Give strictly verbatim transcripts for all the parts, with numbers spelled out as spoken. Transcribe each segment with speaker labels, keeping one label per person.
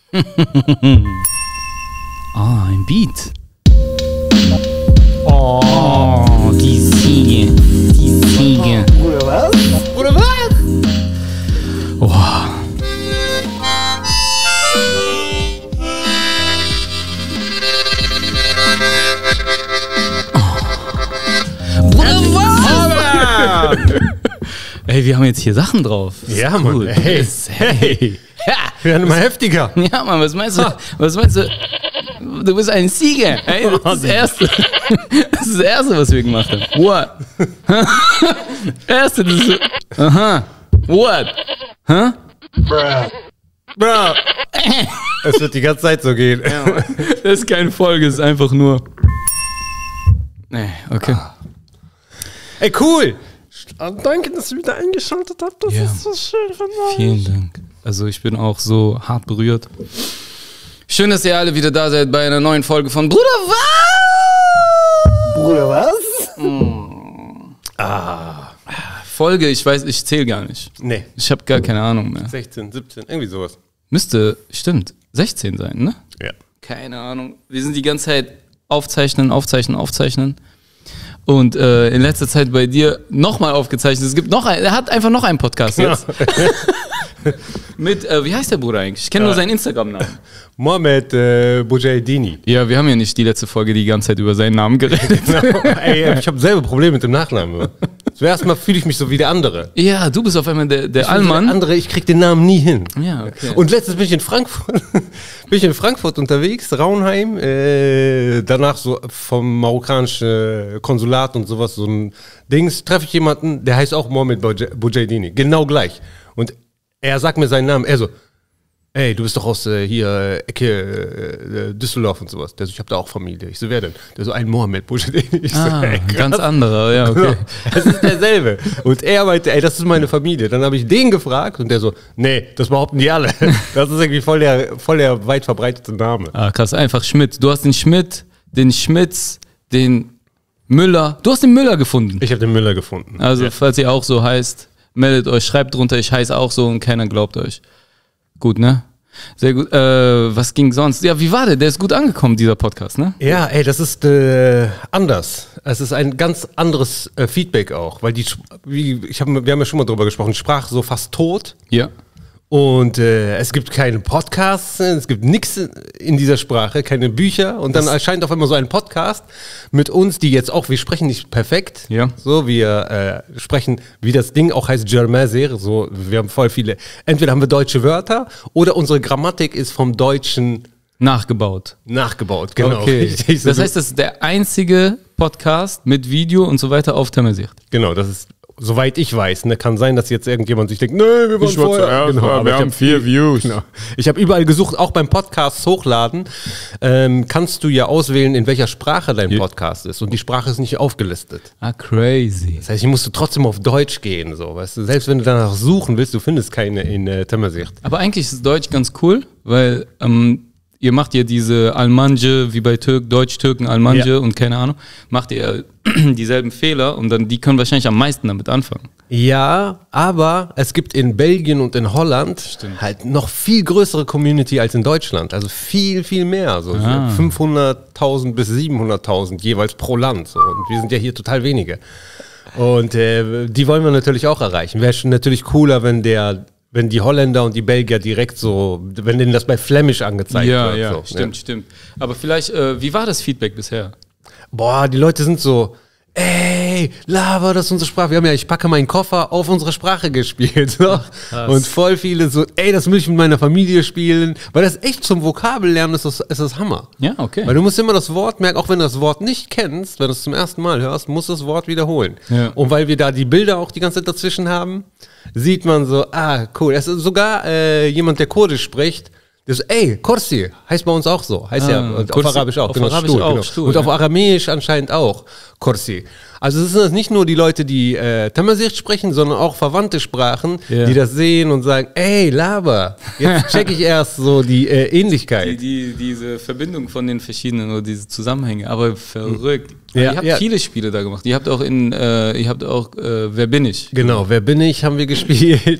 Speaker 1: Ah, ein Beat. Oh, die Siege. Die Siege.
Speaker 2: Oder was? Oder was?
Speaker 1: Oh. Bruder, was? Ey, wir haben jetzt hier Sachen drauf.
Speaker 2: Ja, Mann.
Speaker 1: Cool.
Speaker 2: Hey, hey.
Speaker 1: Ja.
Speaker 2: Wir werden immer heftiger.
Speaker 1: Ja, Mann, was meinst du? Was meinst du? Du bist ein Sieger. Hey, das ist das Erste. Das ist das Erste, was wir gemacht haben. What? Erste, das ist so. Aha. What? Hä?
Speaker 2: Bruh. Bruh. Es wird die ganze Zeit so gehen.
Speaker 1: Ja, Mann. Das ist keine Folge, es ist einfach nur. Nee, okay.
Speaker 2: Ey, cool. Danke, dass ihr wieder eingeschaltet habt. Das
Speaker 1: Ja.
Speaker 2: ist so schön von euch.
Speaker 1: Vielen Dank. Also ich bin auch so hart berührt. Schön, dass ihr alle wieder da seid bei einer neuen Folge von Bruder, was?
Speaker 2: Bruder, was?
Speaker 1: Ah. Folge, ich weiß, ich zähle gar nicht.
Speaker 2: Nee.
Speaker 1: Ich habe gar keine Ahnung mehr.
Speaker 2: sechzehn, siebzehn, irgendwie sowas.
Speaker 1: Müsste, stimmt, sechzehn sein, ne?
Speaker 2: Ja.
Speaker 1: Keine Ahnung. Wir sind die ganze Zeit aufzeichnen, aufzeichnen, aufzeichnen. Und äh, in letzter Zeit bei dir nochmal aufgezeichnet. Es gibt noch ein, er hat einfach noch einen Podcast jetzt. Mit, äh, wie heißt der Bruder eigentlich? Ich kenne nur seinen Instagram-Namen.
Speaker 2: Mohamed äh, Bojaidini.
Speaker 1: Ja, wir haben ja nicht die letzte Folge die ganze Zeit über seinen Namen geredet.
Speaker 2: Ey, ich habe selber Probleme mit dem Nachnamen. Zuerst mal fühle ich mich so wie der andere.
Speaker 1: Ja, du bist auf einmal der, der
Speaker 2: Ich bin so
Speaker 1: Allmann.
Speaker 2: der andere, ich krieg den Namen nie hin.
Speaker 1: Ja, okay.
Speaker 2: Und letztens bin ich in Frankfurt, bin ich in Frankfurt unterwegs, Raunheim, äh, danach so vom marokkanischen Konsulat und sowas, so ein Dings, treffe ich jemanden, der heißt auch Mohamed Bojaidini, genau gleich. Und er sagt mir seinen Namen, er so, ey, du bist doch aus äh, hier äh, Ecke äh, Düsseldorf und sowas. Der so, ich habe da auch Familie. Ich so, wer denn? Der so, ein Mohamed Bojaidini. Ich so,
Speaker 1: Ah,
Speaker 2: ey, krass.
Speaker 1: ganz anderer, ja, okay.
Speaker 2: Es ist derselbe. Und er meinte, ey, das ist meine Familie. Dann habe ich den gefragt und der so, nee, das behaupten die alle. Das ist irgendwie voll der, voll der weit verbreitete Name.
Speaker 1: Ah, krass, einfach Schmidt. Du hast den Schmidt, den Schmitz, den Müller. Du hast den Müller gefunden.
Speaker 2: Ich habe den Müller gefunden.
Speaker 1: Also,
Speaker 2: ja.
Speaker 1: falls ihr auch so heißt, meldet euch, schreibt drunter, ich heiße auch so und keiner glaubt euch. Gut, ne? Sehr gut. Äh, was ging sonst? Ja, wie war der? Der ist gut angekommen, dieser Podcast, ne?
Speaker 2: Ja, ey, das ist äh, anders. Es ist ein ganz anderes äh, Feedback auch, weil die, wie, ich hab, wir haben ja schon mal drüber gesprochen, Sprache so fast tot.
Speaker 1: Ja.
Speaker 2: Und äh, es gibt keine Podcasts, es gibt nichts in dieser Sprache, keine Bücher. Und dann das erscheint auf einmal so ein Podcast mit uns, die jetzt auch, wir sprechen nicht perfekt.
Speaker 1: Ja.
Speaker 2: So, wir äh, sprechen, wie das Ding auch heißt, Germaser. So, wir haben voll viele. Entweder haben wir deutsche Wörter oder unsere Grammatik ist vom Deutschen
Speaker 1: Nachgebaut.
Speaker 2: nachgebaut. Genau.
Speaker 1: Okay.
Speaker 2: Richtig, so
Speaker 1: Das heißt, das ist der einzige Podcast mit Video und so weiter auf Tamersicht.
Speaker 2: genau, das ist. Soweit ich weiß, ne, kann sein, dass jetzt irgendjemand sich denkt, nö, wir waren vorher. Genau, aber
Speaker 1: wir
Speaker 2: ich
Speaker 1: haben
Speaker 2: hab-
Speaker 1: vier Views.
Speaker 2: Genau. Ich habe überall gesucht, auch beim Podcast hochladen, ähm, kannst du ja auswählen, in welcher Sprache dein Podcast ist. Und die Sprache ist nicht aufgelistet.
Speaker 1: Ah, crazy.
Speaker 2: Das heißt, ich musste trotzdem auf Deutsch gehen. So, weißt du? Selbst wenn du danach suchen willst, du findest keine in äh, Tamersicht.
Speaker 1: Aber eigentlich ist Deutsch ganz cool, weil ähm, ihr macht ja diese Almanje, wie bei Türk, Deutsch-Türken, Almanje
Speaker 2: Ja.
Speaker 1: und keine Ahnung, macht ihr dieselben Fehler und dann die können wahrscheinlich am meisten damit anfangen.
Speaker 2: Ja, aber es gibt in Belgien und in Holland halt noch viel größere Community als in Deutschland. Also viel, viel mehr. So
Speaker 1: Ah.
Speaker 2: fünfhunderttausend bis siebenhunderttausend jeweils pro Land. So. Und wir sind ja hier total wenige. Und äh, die wollen wir natürlich auch erreichen. Wäre schon natürlich cooler, wenn der, wenn die Holländer und die Belgier direkt so, wenn denen das bei Flämisch angezeigt
Speaker 1: Ja,
Speaker 2: wird.
Speaker 1: ja,
Speaker 2: so,
Speaker 1: stimmt, stimmt. Aber vielleicht, äh, wie war das Feedback bisher?
Speaker 2: Boah, die Leute sind so, ey, Lava, das ist unsere Sprache. Wir haben ja, ich packe meinen Koffer auf unsere Sprache gespielt. So. Und voll viele so, ey, das will ich mit meiner Familie spielen. Weil das echt zum Vokabellernen ist, das, ist das Hammer.
Speaker 1: Ja, okay.
Speaker 2: Weil du musst immer das Wort merken, auch wenn du das Wort nicht kennst, wenn du es zum ersten Mal hörst, musst du das Wort wiederholen.
Speaker 1: Ja.
Speaker 2: Und weil wir da die Bilder auch die ganze Zeit dazwischen haben, sieht man so, ah, cool. Es ist sogar äh, jemand, der Kurdisch spricht, der so, ey, Korsi, heißt bei uns auch so. Heißt
Speaker 1: Ah,
Speaker 2: ja, und
Speaker 1: Korsi-
Speaker 2: auf Arabisch auch.
Speaker 1: auf
Speaker 2: genau,
Speaker 1: Arabisch
Speaker 2: Stuhl,
Speaker 1: auch,
Speaker 2: genau.
Speaker 1: Stuhl,
Speaker 2: Und
Speaker 1: ja.
Speaker 2: auf Aramäisch anscheinend auch, Korsi. Also es sind das nicht nur die Leute, die äh, Tamersicht sprechen, sondern auch verwandte Sprachen,
Speaker 1: Ja.
Speaker 2: die das sehen und sagen, ey, Laber, jetzt check ich erst so die äh, Ähnlichkeit.
Speaker 1: Die, die, diese Verbindung von den verschiedenen oder diese Zusammenhänge, aber verrückt.
Speaker 2: Ja,
Speaker 1: ihr habt
Speaker 2: ja.
Speaker 1: viele Spiele da gemacht. Ihr habt auch in, äh, ihr habt auch, äh, Wer bin ich?
Speaker 2: Genau, wer bin ich, haben wir gespielt.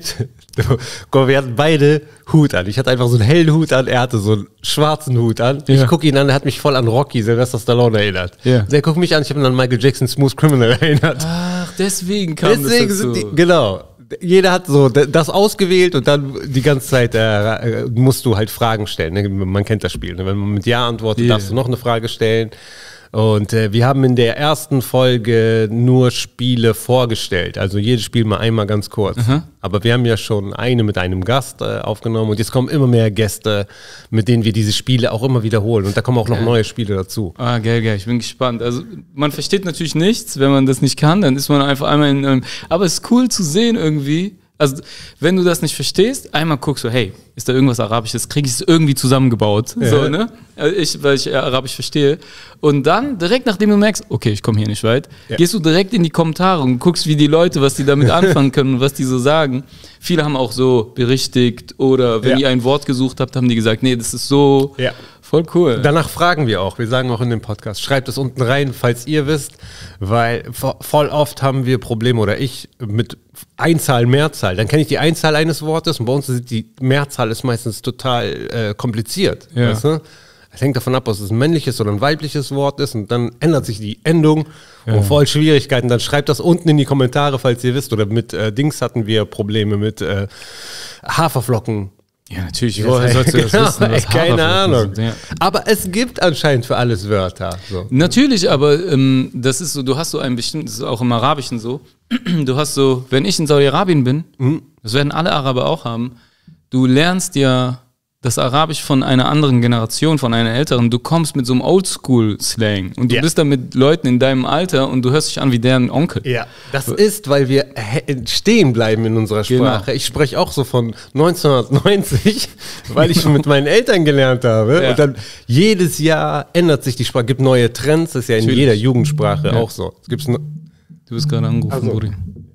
Speaker 2: Guck mal, wir hatten beide Hut an. Ich hatte einfach so einen hellen Hut an, er hatte so einen schwarzen Hut an.
Speaker 1: Ja.
Speaker 2: Ich gucke ihn an, er hat mich voll an Rocky, Sylvester Stallone erinnert.
Speaker 1: Ja.
Speaker 2: Der guckt mich an, ich habe ihn an Michael Jackson Smooth Criminal erinnert.
Speaker 1: Ach, deswegen kam
Speaker 2: Deswegen
Speaker 1: das dazu.
Speaker 2: sind die, genau. Jeder hat so das ausgewählt und dann die ganze Zeit äh, musst du halt Fragen stellen. Ne? Man kennt das Spiel. Ne? Wenn man mit Ja antwortet,
Speaker 1: Yeah.
Speaker 2: darfst du noch eine Frage stellen. Und äh, wir haben in der ersten Folge nur Spiele vorgestellt. Also jedes Spiel mal einmal ganz kurz.
Speaker 1: Mhm.
Speaker 2: Aber wir haben ja schon eine mit einem Gast äh, aufgenommen und jetzt kommen immer mehr Gäste, mit denen wir diese Spiele auch immer wiederholen. Und da kommen auch noch neue Spiele dazu.
Speaker 1: Ah, geil, geil, ich bin gespannt. Also man versteht natürlich nichts, wenn man das nicht kann, dann ist man einfach einmal in einem, aber es ist cool zu sehen irgendwie. Also, wenn du das nicht verstehst, einmal guckst du, hey, ist da irgendwas Arabisches, krieg ich es irgendwie zusammengebaut,
Speaker 2: Ja.
Speaker 1: so, ne? Also Ich, weil ich Arabisch verstehe. Und dann, direkt nachdem du merkst, okay, ich komme hier nicht weit,
Speaker 2: Ja.
Speaker 1: gehst du direkt in die Kommentare und guckst, wie die Leute, was die damit anfangen können und was die so sagen. Viele haben auch so berichtigt oder wenn
Speaker 2: Ja.
Speaker 1: ihr ein Wort gesucht habt, haben die gesagt, nee, das ist so
Speaker 2: Ja.
Speaker 1: voll cool.
Speaker 2: Danach fragen wir auch. Wir sagen auch in dem Podcast, schreibt es unten rein, falls ihr wisst, weil vo- voll oft haben wir Probleme oder ich mit Einzahl, Mehrzahl. Dann kenne ich die Einzahl eines Wortes und bei uns ist die Mehrzahl ist meistens total äh, kompliziert.
Speaker 1: Ja.
Speaker 2: Weißt du? Es hängt davon ab, ob es ein männliches oder ein weibliches Wort ist und dann ändert sich die Endung und voll Schwierigkeiten. Dann schreibt das unten in die Kommentare, falls ihr wisst. Oder mit äh, Dings hatten wir Probleme mit äh, Haferflocken.
Speaker 1: Ja, natürlich, woher sollst du das
Speaker 2: Genau,
Speaker 1: wissen? was
Speaker 2: keine
Speaker 1: Haferflocken
Speaker 2: Ahnung.
Speaker 1: sind, ja.
Speaker 2: Aber es gibt anscheinend für alles Wörter. So.
Speaker 1: Natürlich, aber ähm, das ist so, du hast so ein bestimmtes, das ist auch im Arabischen so, du hast so, wenn ich in Saudi-Arabien bin,
Speaker 2: Mhm.
Speaker 1: das werden alle Araber auch haben, du lernst ja das Arabisch von einer anderen Generation, von einer älteren, du kommst mit so einem Oldschool-Slang und du
Speaker 2: Ja.
Speaker 1: bist dann mit Leuten in deinem Alter und du hörst dich an wie deren Onkel.
Speaker 2: Ja, das ist, weil wir hä- stehen bleiben in unserer Sprache.
Speaker 1: Genau.
Speaker 2: Ich spreche auch so von neunzehnhundertneunzig, weil ich schon mit meinen Eltern gelernt habe.
Speaker 1: Ja.
Speaker 2: Und dann jedes Jahr ändert sich die Sprache, gibt neue Trends. Das ist ja in
Speaker 1: Natürlich.
Speaker 2: jeder Jugendsprache
Speaker 1: Ja.
Speaker 2: auch so. Es gibt's no-
Speaker 1: Du bist gerade angerufen,
Speaker 2: Also.
Speaker 1: Buri.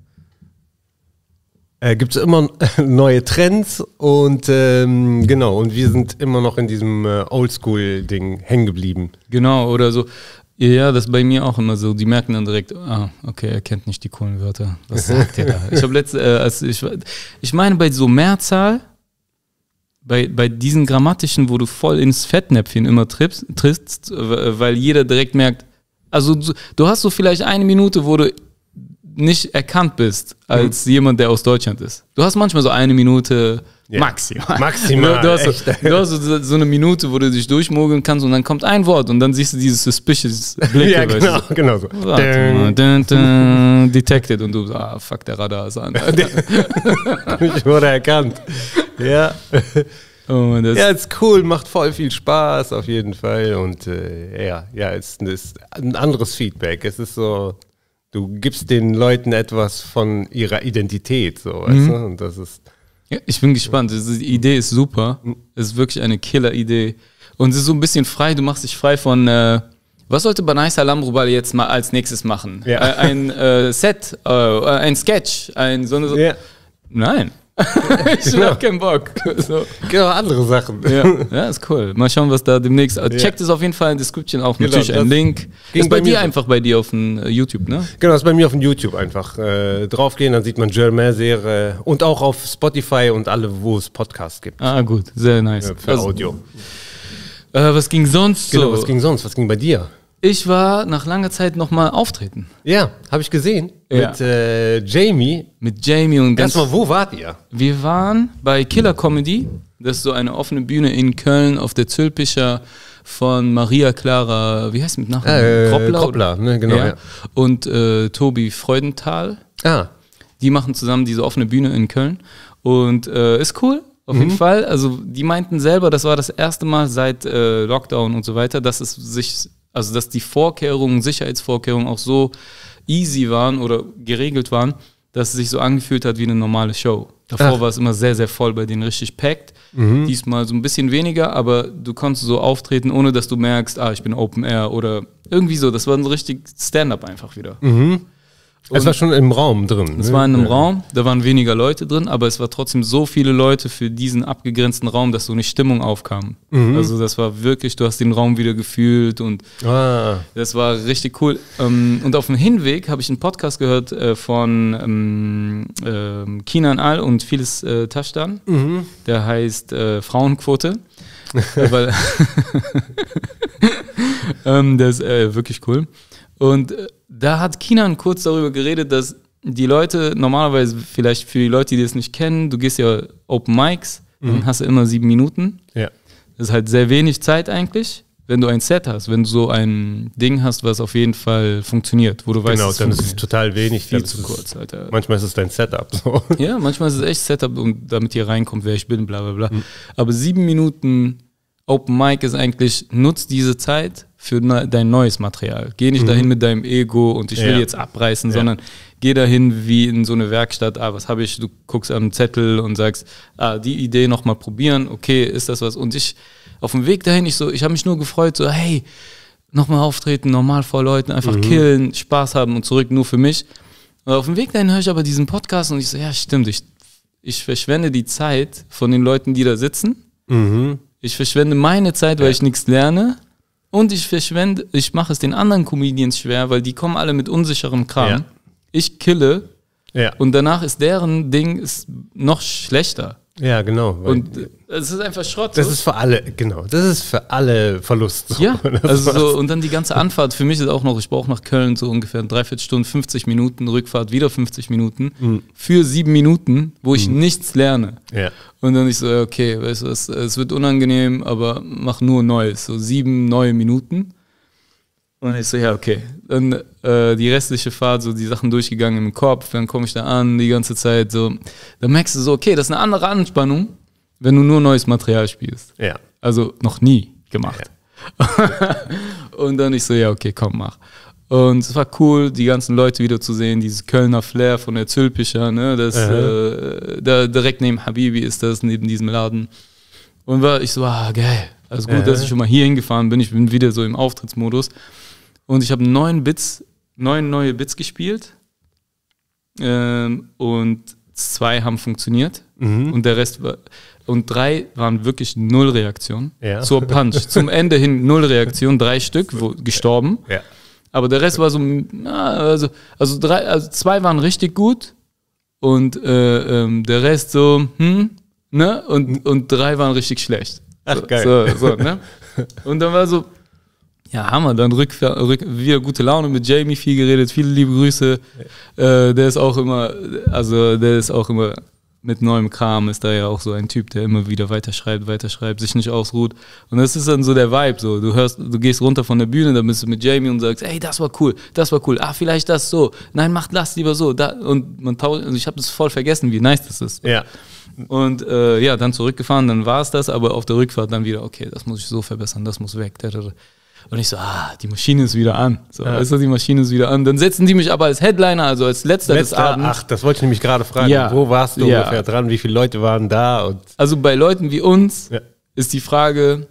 Speaker 2: äh, gibt's immer neue Trends und ähm, genau. Und wir sind immer noch in diesem äh, Oldschool-Ding hängen geblieben.
Speaker 1: Genau, oder so. Ja, das ist bei mir auch immer so. Die merken dann direkt, ah, okay, er kennt nicht die coolen Wörter. Was sagt der da? Ich habe letzte, äh, als ich, ich meine bei so Mehrzahl, bei, bei diesen Grammatischen, wo du voll ins Fettnäpfchen immer trippst, trittst, äh, weil jeder direkt merkt, also du, du hast so vielleicht eine Minute, wo du nicht erkannt bist als jemand, der aus Deutschland ist. Du hast manchmal so eine Minute
Speaker 2: Ja.
Speaker 1: maximal.
Speaker 2: Maximal,
Speaker 1: Du, du, hast so,
Speaker 2: echt.
Speaker 1: du hast so, so eine Minute, wo du dich durchmogeln kannst und dann kommt ein Wort und dann siehst du dieses suspicious Blick.
Speaker 2: Ja, genau, genau so.
Speaker 1: Warte mal, dun, dun, detected und du so, ah, fuck, der Radar ist an.
Speaker 2: Ich wurde erkannt. Ja.
Speaker 1: Oh, das,
Speaker 2: Ja, ist cool, macht voll viel Spaß auf jeden Fall und äh, ja, ja, es ist ein anderes Feedback. Es ist so, du gibst den Leuten etwas von ihrer Identität, so, weißt
Speaker 1: Mhm.
Speaker 2: du? Und das ist
Speaker 1: ja, ich bin gespannt. Die Idee ist super. Es ist wirklich eine Killer-Idee. Und es ist so ein bisschen frei. Du machst dich frei von, äh, was sollte Banai Salam Rubal jetzt mal als nächstes machen?
Speaker 2: Ja.
Speaker 1: Äh, ein äh, Set, äh, ein Sketch, ein so eine. So
Speaker 2: ja,
Speaker 1: Nein. Ich hab keinen Bock. So.
Speaker 2: genau andere Sachen.
Speaker 1: Ja. ja, ist cool. Mal schauen, was da demnächst. Also checkt es auf jeden Fall in der Description auch.
Speaker 2: Genau,
Speaker 1: Natürlich ein
Speaker 2: das
Speaker 1: Link.
Speaker 2: ging
Speaker 1: Ist bei
Speaker 2: bei mir
Speaker 1: dir
Speaker 2: so.
Speaker 1: einfach bei dir auf dem äh, YouTube, ne?
Speaker 2: Genau, das ist bei mir auf dem YouTube einfach. Äh, draufgehen, dann sieht man Jermaine-Serie und auch auf Spotify und alle, wo es Podcasts gibt.
Speaker 1: Ah, gut. Sehr nice.
Speaker 2: äh, Für
Speaker 1: Also,
Speaker 2: Audio.
Speaker 1: Äh, was ging sonst
Speaker 2: Genau,
Speaker 1: so?
Speaker 2: was ging sonst? Was ging bei dir?
Speaker 1: Ich war nach langer Zeit nochmal auftreten.
Speaker 2: Ja, habe ich gesehen.
Speaker 1: Ja.
Speaker 2: Mit äh, Jamie.
Speaker 1: Mit Jamie und ganz.
Speaker 2: Erstmal, wo wart ihr?
Speaker 1: Wir waren bei Killer Comedy. Das ist so eine offene Bühne in Köln auf der Zülpicher von Maria Clara, wie heißt sie mit Nachnamen?
Speaker 2: Äh,
Speaker 1: Kroppler?
Speaker 2: Kroppler, ne, genau, ja.
Speaker 1: Und äh, Tobi Freudenthal.
Speaker 2: Ah,
Speaker 1: Die machen zusammen diese offene Bühne in Köln. Und äh, ist cool, auf jeden Fall. Also die meinten selber, das war das erste Mal seit äh, Lockdown und so weiter, dass es sich, also dass die Vorkehrungen, Sicherheitsvorkehrungen auch so easy waren oder geregelt waren, dass es sich so angefühlt hat wie eine normale Show. Davor
Speaker 2: Ach.
Speaker 1: war es immer sehr, sehr voll bei denen, richtig packed. Diesmal so ein bisschen weniger, aber du konntest so auftreten, ohne dass du merkst, ah, ich bin Open Air oder irgendwie so. Das war ein richtig Stand-up einfach wieder.
Speaker 2: Es war schon im Raum drin.
Speaker 1: Es
Speaker 2: ne?
Speaker 1: war in einem
Speaker 2: ja.
Speaker 1: Raum, da waren weniger Leute drin, aber es war trotzdem so viele Leute für diesen abgegrenzten Raum, dass so eine Stimmung aufkam. Mhm. Also das war wirklich, du hast den Raum wieder gefühlt und
Speaker 2: ah.
Speaker 1: das war richtig cool. Und auf dem Hinweg habe ich einen Podcast gehört von ähm, äh, Kinan Al und Philis äh, Taschdan, mhm. der heißt äh, Frauenquote. Weil ähm, der ist äh, wirklich cool. Und äh, da hat Kinan kurz darüber geredet, dass die Leute normalerweise, vielleicht für die Leute, die das nicht kennen, du gehst ja Open Mics, mhm. dann hast du immer sieben Minuten.
Speaker 2: Ja.
Speaker 1: Das ist halt sehr wenig Zeit eigentlich, wenn du ein Set hast, wenn du so ein Ding hast, was auf jeden Fall funktioniert, wo du weißt,
Speaker 2: genau, dann ist es total wenig.
Speaker 1: Viel zu kurz, Alter.
Speaker 2: Manchmal ist es dein Setup. So.
Speaker 1: Ja, manchmal ist es echt Setup, um, damit ihr reinkommt, wer ich bin, bla bla bla. Mhm. Aber sieben Minuten Open Mic ist eigentlich, nutz diese Zeit für ne, dein neues Material. Geh nicht mhm. dahin mit deinem Ego und ich will ja. jetzt abreißen, ja. sondern geh dahin wie in so eine Werkstatt, ah, was habe ich, du guckst an einen Zettel und sagst, ah, die Idee nochmal probieren, okay, ist das was? Und ich, auf dem Weg dahin, ich so, ich habe mich nur gefreut, so, hey, nochmal auftreten, normal vor Leuten, einfach mhm. killen, Spaß haben und zurück nur für mich. Und auf dem Weg dahin höre ich aber diesen Podcast und ich so, ja, stimmt, ich, ich verschwende die Zeit von den Leuten, die da sitzen.
Speaker 2: Mhm.
Speaker 1: Ich verschwende meine Zeit, weil ja. ich nichts lerne. Und ich verschwende, ich mache es den anderen Comedians schwer, weil die kommen alle mit unsicherem Kram. Ja. Ich kille
Speaker 2: ja.
Speaker 1: und danach ist deren Ding ist noch schlechter.
Speaker 2: Ja, genau.
Speaker 1: Und es ist einfach Schrott.
Speaker 2: Das
Speaker 1: so.
Speaker 2: ist für alle, genau. Das ist für alle Verlust. So.
Speaker 1: Ja, also so, und dann die ganze Anfahrt. Für mich ist auch noch, ich brauche nach Köln so ungefähr eine Dreiviertelstunde, fünfzig Minuten, Rückfahrt wieder fünfzig Minuten. Mhm. Für sieben Minuten, wo ich mhm. nichts lerne.
Speaker 2: Ja.
Speaker 1: Und dann ich so, okay, weißt du, es, es wird unangenehm, aber mach nur Neues. So sieben neue Minuten. Und ich so, ja, okay. Dann äh, die restliche Fahrt, so die Sachen durchgegangen im Kopf, dann komme ich da an, die ganze Zeit so. Dann merkst du so, okay, das ist eine andere Anspannung, wenn du nur neues Material spielst.
Speaker 2: Ja.
Speaker 1: Also noch nie gemacht. Ja. Und dann ich so, ja, okay, komm, mach. Und es war cool, die ganzen Leute wieder zu sehen, dieses Kölner Flair von der Zülpicher, ne, das, äh, da direkt neben Habibi ist das, neben diesem Laden. Und war ich so, ah, geil. Also gut, äh. dass ich schon mal hier hingefahren bin, ich bin wieder so im Auftrittsmodus. Und ich habe neun Bits, neun neue Bits gespielt ähm, und zwei haben funktioniert mhm. und der Rest war, und drei waren wirklich null Reaktion. Ja. Zur Punch, zum Ende hin null Reaktion, drei Stück, wo, gestorben.
Speaker 2: Ja.
Speaker 1: Aber der Rest war so, also, also, drei, also zwei waren richtig gut und äh, ähm, der Rest so, hm, ne, und, und drei waren richtig schlecht.
Speaker 2: Ach,
Speaker 1: so,
Speaker 2: geil.
Speaker 1: So, so, ne? Und dann war so, ja, Hammer, dann rück, rück, wieder gute Laune mit Jamie, viel geredet, viele liebe Grüße. Ja. Äh, der ist auch immer, also der ist auch immer mit neuem Kram, ist da ja auch so ein Typ, der immer wieder weiterschreibt, weiterschreibt, sich nicht ausruht. Und das ist dann so der Vibe, so, du hörst, du gehst runter von der Bühne, dann bist du mit Jamie und sagst, ey, das war cool, das war cool, ah, vielleicht das so, nein, macht das lieber so, da, und man tauscht, also ich habe das voll vergessen, wie nice das ist.
Speaker 2: Ja.
Speaker 1: Und äh, ja, dann zurückgefahren, dann war es das, aber auf der Rückfahrt dann wieder, okay, das muss ich so verbessern, das muss weg. Und ich so, ah, die Maschine ist wieder an. So, ja. Weißt du, die Maschine ist wieder an. Dann setzen die mich aber als Headliner, also als letzter, letzter des Abends.
Speaker 2: Ach, das wollte ich nämlich gerade fragen.
Speaker 1: Ja.
Speaker 2: Wo warst du
Speaker 1: ja.
Speaker 2: ungefähr dran? Wie viele Leute waren da? Und
Speaker 1: also bei Leuten wie uns
Speaker 2: ja.
Speaker 1: ist die Frage,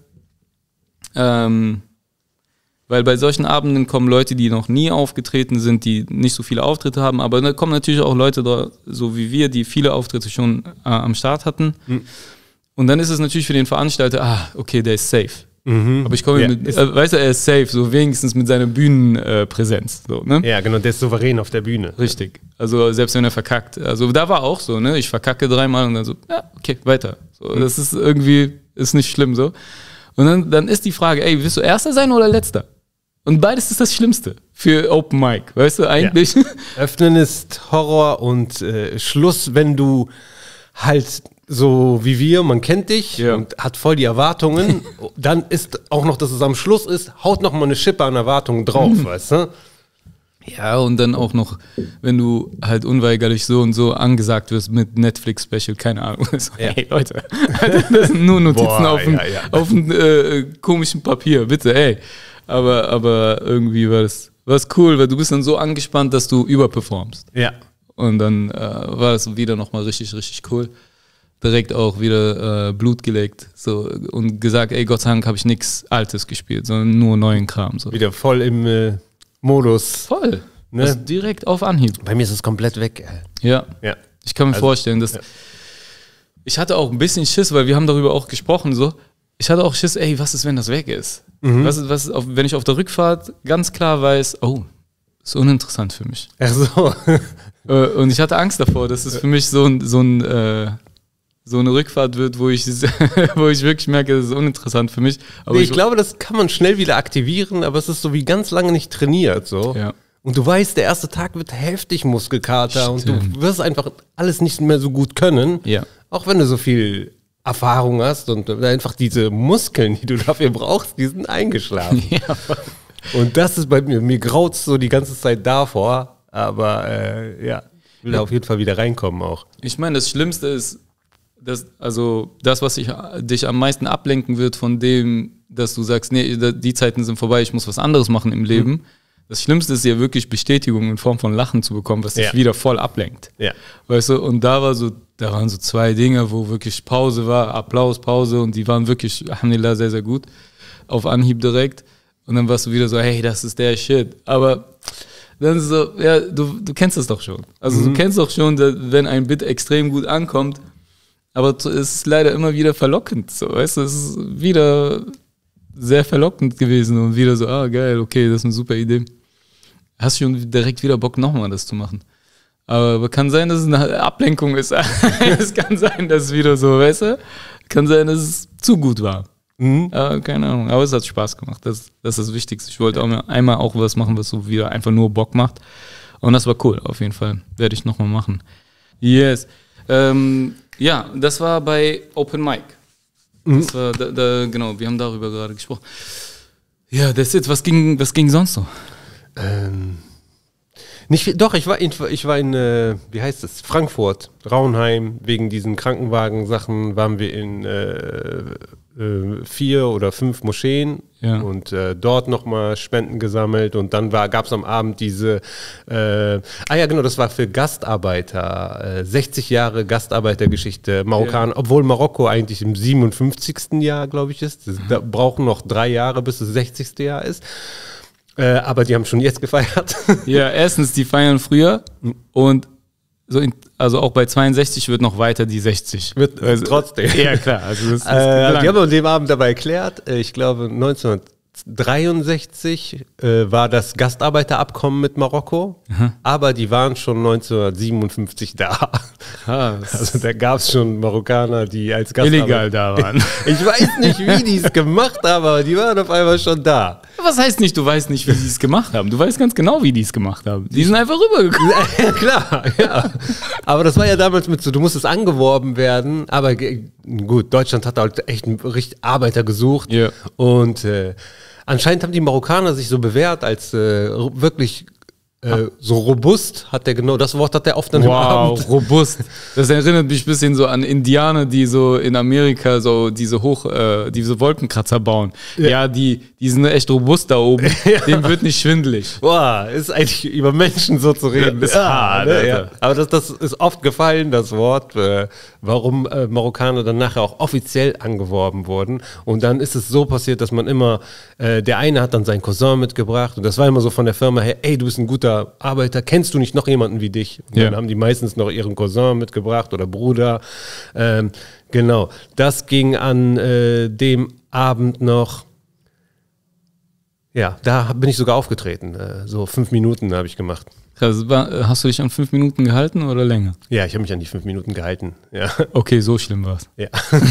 Speaker 1: ähm, weil bei solchen Abenden kommen Leute, die noch nie aufgetreten sind, die nicht so viele Auftritte haben, aber da kommen natürlich auch Leute da, so wie wir, die viele Auftritte schon äh, am Start hatten. Mhm. Und dann ist es natürlich für den Veranstalter, ah, okay, der ist safe. Mhm. Aber ich komme ja. mit, äh, weißt du, er ist safe, so wenigstens mit seiner Bühnenpräsenz. Äh, so, ne?
Speaker 2: Ja, genau, der ist souverän auf der Bühne.
Speaker 1: Richtig. Also selbst wenn er verkackt. Also da war auch so, ne? Ich verkacke dreimal und dann so, ja, okay, weiter. So, mhm. Das ist irgendwie, ist nicht schlimm so. Und dann, dann ist die Frage, ey, willst du Erster sein oder Letzter? Und beides ist das Schlimmste für Open Mic, weißt du, eigentlich.
Speaker 2: Ja. Öffnen ist Horror und äh, Schluss, wenn du halt so wie wir, man kennt dich ja. und hat voll die Erwartungen, dann ist auch noch, dass es am Schluss ist, haut noch mal eine Schippe an Erwartungen drauf, mhm. weißt du?
Speaker 1: Ja, und dann auch noch, wenn du halt unweigerlich so und so angesagt wirst mit Netflix-Special, keine Ahnung. So, ja. Hey Leute, das sind nur Notizen Boah, auf einem ja, ja. äh, komischen Papier, bitte, ey. Aber, aber irgendwie war das war's cool, weil du bist dann so angespannt, dass du überperformst.
Speaker 2: Ja.
Speaker 1: Und dann äh, war es wieder nochmal richtig, richtig cool. Direkt auch wieder äh, Blut gelegt so, und gesagt, ey, Gott sei Dank habe ich nichts Altes gespielt, sondern nur neuen Kram. So.
Speaker 2: Wieder voll im äh, Modus.
Speaker 1: Voll.
Speaker 2: Ne?
Speaker 1: Also direkt auf Anhieb.
Speaker 2: Bei mir ist es komplett weg.
Speaker 1: Ja.
Speaker 2: Ja.
Speaker 1: Ich kann mir
Speaker 2: Also,
Speaker 1: vorstellen, dass.
Speaker 2: ja.
Speaker 1: Ich hatte auch ein bisschen Schiss, weil wir haben darüber auch gesprochen, so. Ich hatte auch Schiss, ey, was ist, wenn das weg ist? Mhm. Was ist, was ist auf, wenn ich auf der Rückfahrt ganz klar weiß, oh, ist uninteressant für mich.
Speaker 2: Ach so.
Speaker 1: Und ich hatte Angst davor, dass es für mich so ein, so ein äh, so eine Rückfahrt wird, wo ich, wo ich wirklich merke, das ist uninteressant für mich. Aber
Speaker 2: nee, ich,
Speaker 1: ich
Speaker 2: glaube, das kann man schnell wieder aktivieren, aber es ist so wie ganz lange nicht trainiert. So.
Speaker 1: Ja.
Speaker 2: Und du weißt, der erste Tag wird heftig Muskelkater
Speaker 1: Stimmt.
Speaker 2: und du wirst einfach alles nicht mehr so gut können.
Speaker 1: Ja.
Speaker 2: Auch wenn du so viel Erfahrung hast und einfach diese Muskeln, die du dafür brauchst, die sind eingeschlafen.
Speaker 1: Ja.
Speaker 2: Und das ist bei mir, mir graut so die ganze Zeit davor, aber äh, ja, will da auf jeden Fall wieder reinkommen auch.
Speaker 1: Ich meine, das Schlimmste ist, dass, also das, was ich, dich am meisten ablenken wird von dem, dass du sagst, nee, die Zeiten sind vorbei, ich muss was anderes machen im Leben. Mhm. Das Schlimmste ist ja wirklich Bestätigung in Form von Lachen zu bekommen, was dich
Speaker 2: ja.
Speaker 1: wieder voll ablenkt.
Speaker 2: Ja.
Speaker 1: Weißt du, und da war so, da waren so zwei Dinge, wo wirklich Pause war, Applaus, Pause, und die waren wirklich, alhamdulillah, sehr, sehr gut. Auf Anhieb direkt. Und dann warst du wieder so, hey, das ist der Shit. Aber dann ist so, ja, du, du kennst es doch schon. Also mhm. du kennst doch schon, wenn ein Bit extrem gut ankommt, aber es ist leider immer wieder verlockend. So, weißt du, es ist wieder sehr verlockend gewesen und wieder so, ah, geil, okay, das ist eine super Idee. Hast schon direkt wieder Bock, nochmal das zu machen. Aber kann sein, dass es eine Ablenkung ist. Es kann sein, dass es wieder so, weißt du, kann sein, dass es zu gut war. Mhm. Aber keine Ahnung, aber es hat Spaß gemacht. Das, das ist das Wichtigste. Ich wollte auch mal, einmal auch was machen, was so wieder einfach nur Bock macht. Und das war cool, auf jeden Fall. Werde ich nochmal machen. Yes. Ähm, ja, das war bei Open Mic. Das war, da, da, genau, wir haben darüber gerade gesprochen. Ja, that's it. Was ging, was ging sonst so?
Speaker 2: Ähm, nicht viel, doch, ich war in, ich war in äh, wie heißt es, Frankfurt, Raunheim, wegen diesen Krankenwagen-Sachen waren wir in äh, äh, vier oder fünf Moscheen ja. und äh, dort nochmal Spenden gesammelt und dann gab es am Abend diese, äh, ah ja genau, das war für Gastarbeiter, äh, sechzig Jahre Gastarbeitergeschichte, Marokkaner, ja. obwohl Marokko eigentlich im siebenundfünfzigsten Jahr, glaube ich, ist, das, da brauchen noch drei Jahre, bis das sechzigste Jahr ist. Äh, aber die haben schon jetzt gefeiert.
Speaker 1: Ja, erstens, die feiern früher und so in, also auch bei zweiundsechzig wird noch weiter die sechzig.
Speaker 2: Wird also, trotzdem.
Speaker 1: Ja, klar. Also das ist
Speaker 2: äh, die haben an dem Abend dabei erklärt, ich glaube neunzehnhundertdreiundsechzig äh, war das Gastarbeiterabkommen mit Marokko, mhm. aber die waren schon neunzehnhundertsiebenundfünfzig da.
Speaker 1: Krass.
Speaker 2: Also da gab es schon Marokkaner, die als Gastarbeiter
Speaker 1: illegal da waren.
Speaker 2: Ich weiß nicht, wie die es gemacht haben, aber die waren auf einmal schon da.
Speaker 1: Was heißt nicht, du weißt nicht, wie sie es gemacht haben? Du weißt ganz genau, wie die es gemacht haben. Die sind einfach rübergekommen.
Speaker 2: Ja, klar, ja. Aber das war ja damals mit so, du musstest angeworben werden, aber gut, Deutschland hat halt echt einen richtig Arbeiter gesucht
Speaker 1: ja.
Speaker 2: und äh, anscheinend haben die Marokkaner sich so bewährt als äh, wirklich äh, so robust, hat der genau, das Wort hat der oft dann
Speaker 1: wow,
Speaker 2: im Abend.
Speaker 1: Robust. Das erinnert mich ein bisschen so an Indianer, die so in Amerika so diese Hoch, äh, diese Wolkenkratzer bauen. Ja, ja die, die sind echt robust da oben. Ja. Dem wird nicht schwindelig.
Speaker 2: Boah, ist eigentlich über Menschen so zu reden.
Speaker 1: Ja, ist hart,
Speaker 2: ne? Ja. Aber das, das ist oft gefallen, das Wort, äh, warum äh, Marokkaner dann nachher auch offiziell angeworben wurden. Und dann ist es so passiert, dass man immer, äh, der eine hat dann seinen Cousin mitgebracht und das war immer so von der Firma her, ey, du bist ein guter Arbeiter, kennst du nicht noch jemanden wie dich? Und
Speaker 1: ja.
Speaker 2: dann haben die meistens noch ihren Cousin mitgebracht oder Bruder. Ähm, genau, das ging an äh, dem Abend noch. Ja, da bin ich sogar aufgetreten. Äh, so fünf Minuten habe ich gemacht.
Speaker 1: Also, hast du dich an fünf Minuten gehalten oder länger?
Speaker 2: Ja, ich habe mich an die fünf Minuten gehalten. Ja.
Speaker 1: Okay, so schlimm war es.
Speaker 2: Ja.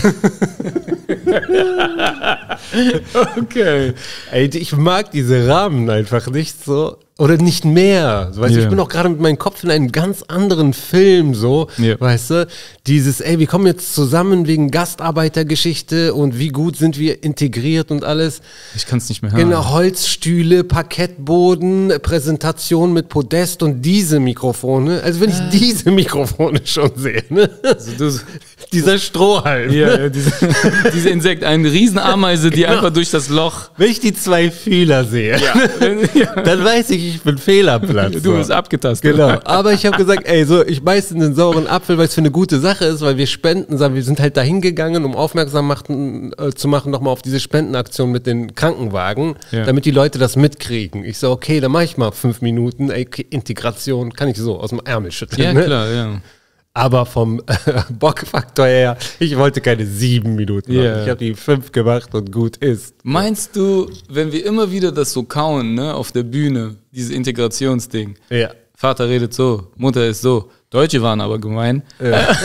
Speaker 1: Okay.
Speaker 2: Ey, ich mag diese Rahmen einfach nicht so. Oder nicht mehr. Weißt du,
Speaker 1: yeah.
Speaker 2: ich bin auch gerade mit meinem Kopf in einem ganz anderen Film so.
Speaker 1: Yeah.
Speaker 2: Weißt du, dieses, ey, wir kommen jetzt zusammen wegen Gastarbeitergeschichte und wie gut sind wir integriert und alles.
Speaker 1: Ich kann es nicht mehr hören.
Speaker 2: Genau, Holzstühle, Parkettboden, Präsentation mit Podest und diese Mikrofone. Also wenn ich äh. diese Mikrofone schon sehe, ne? Also du, dieser Strohhalm.
Speaker 1: Ja, ja diese, diese Insekt, eine Riesenameise, die genau. einfach durch das Loch.
Speaker 2: Wenn ich die zwei Fühler sehe,
Speaker 1: ja. Ja.
Speaker 2: dann weiß ich, ich bin fehl am Platz.
Speaker 1: Du bist abgetastet.
Speaker 2: Genau. Aber ich habe gesagt, ey, so, ich beiß in den sauren Apfel, weil es für eine gute Sache ist, weil wir spenden, sagen, wir sind halt dahin gegangen, um aufmerksam machen, äh, zu machen, nochmal auf diese Spendenaktion mit den Krankenwagen,
Speaker 1: Ja.
Speaker 2: damit die Leute das mitkriegen. Ich so, okay, dann mache ich mal fünf Minuten, ey, okay, Integration, kann ich so aus dem Ärmel schütteln.
Speaker 1: Ja,
Speaker 2: ne?
Speaker 1: klar, ja.
Speaker 2: Aber vom äh, Bockfaktor her, ich wollte keine sieben Minuten machen.
Speaker 1: Ja.
Speaker 2: Ich habe die fünf gemacht und gut ist.
Speaker 1: Meinst du, wenn wir immer wieder das so kauen, ne, auf der Bühne, dieses Integrationsding,
Speaker 2: Ja.
Speaker 1: Vater redet so, Mutter ist so, Deutsche waren aber gemein.
Speaker 2: Ja.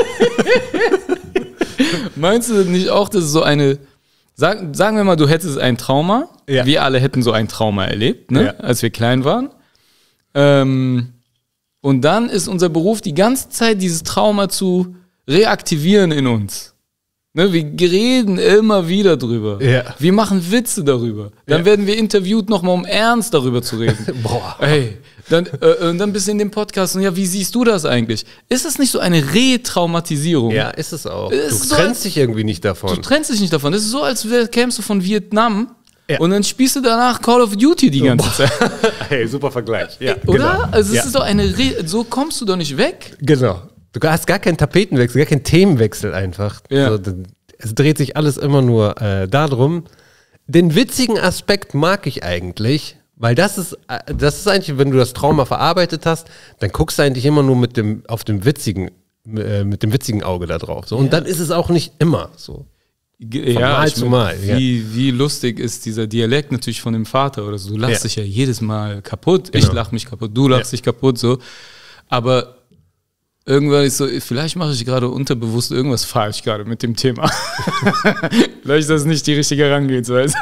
Speaker 1: Meinst du nicht auch, dass es so eine, sag, sagen wir mal, du hättest ein Trauma,
Speaker 2: Ja.
Speaker 1: wir alle hätten so ein Trauma erlebt, ne,
Speaker 2: Ja.
Speaker 1: als wir klein waren. Ähm, und dann ist unser Beruf die ganze Zeit, dieses Trauma zu reaktivieren in uns. Ne, wir reden immer wieder drüber.
Speaker 2: Ja.
Speaker 1: Wir machen Witze darüber. Dann
Speaker 2: Ja.
Speaker 1: werden wir interviewt, nochmal um ernst darüber zu reden.
Speaker 2: Boah.
Speaker 1: Ey, dann, äh, und dann bist du in dem Podcast und ja, wie siehst du das eigentlich? Ist das nicht so eine Retraumatisierung?
Speaker 2: Ja, ist es auch.
Speaker 1: Es
Speaker 2: Du
Speaker 1: ist so,
Speaker 2: trennst
Speaker 1: als-
Speaker 2: dich irgendwie nicht davon.
Speaker 1: Du trennst dich nicht davon. Das ist so, als wär, kämst du von Vietnam
Speaker 2: Ja.
Speaker 1: und dann spielst du danach Call of Duty die ganze Zeit.
Speaker 2: Hey, super Vergleich. Ja,
Speaker 1: Oder?
Speaker 2: genau.
Speaker 1: Also es
Speaker 2: Ja.
Speaker 1: ist doch eine Re so kommst du doch nicht weg.
Speaker 2: Genau. Du hast gar keinen Tapetenwechsel, gar keinen Themenwechsel einfach.
Speaker 1: Ja.
Speaker 2: So, d- es dreht sich alles immer nur äh, darum. Den witzigen Aspekt mag ich eigentlich, weil das ist, äh, das ist eigentlich, wenn du das Trauma verarbeitet hast, dann guckst du eigentlich immer nur mit dem, auf dem witzigen, äh, mit dem witzigen Auge da drauf. So. Und dann ist es auch nicht immer so.
Speaker 1: Ge-
Speaker 2: Von Mal
Speaker 1: ich
Speaker 2: zu
Speaker 1: mein,
Speaker 2: Mal, ja.
Speaker 1: Wie, wie lustig ist dieser Dialekt natürlich von dem Vater oder so. Du lachst
Speaker 2: Ja.
Speaker 1: dich ja jedes Mal kaputt. Ich
Speaker 2: Genau.
Speaker 1: lach mich kaputt, du lachst dich kaputt, so. Aber irgendwann ist so, vielleicht mache ich gerade unterbewusst irgendwas falsch gerade mit dem Thema. Vielleicht ist das nicht die richtige Herangehensweise.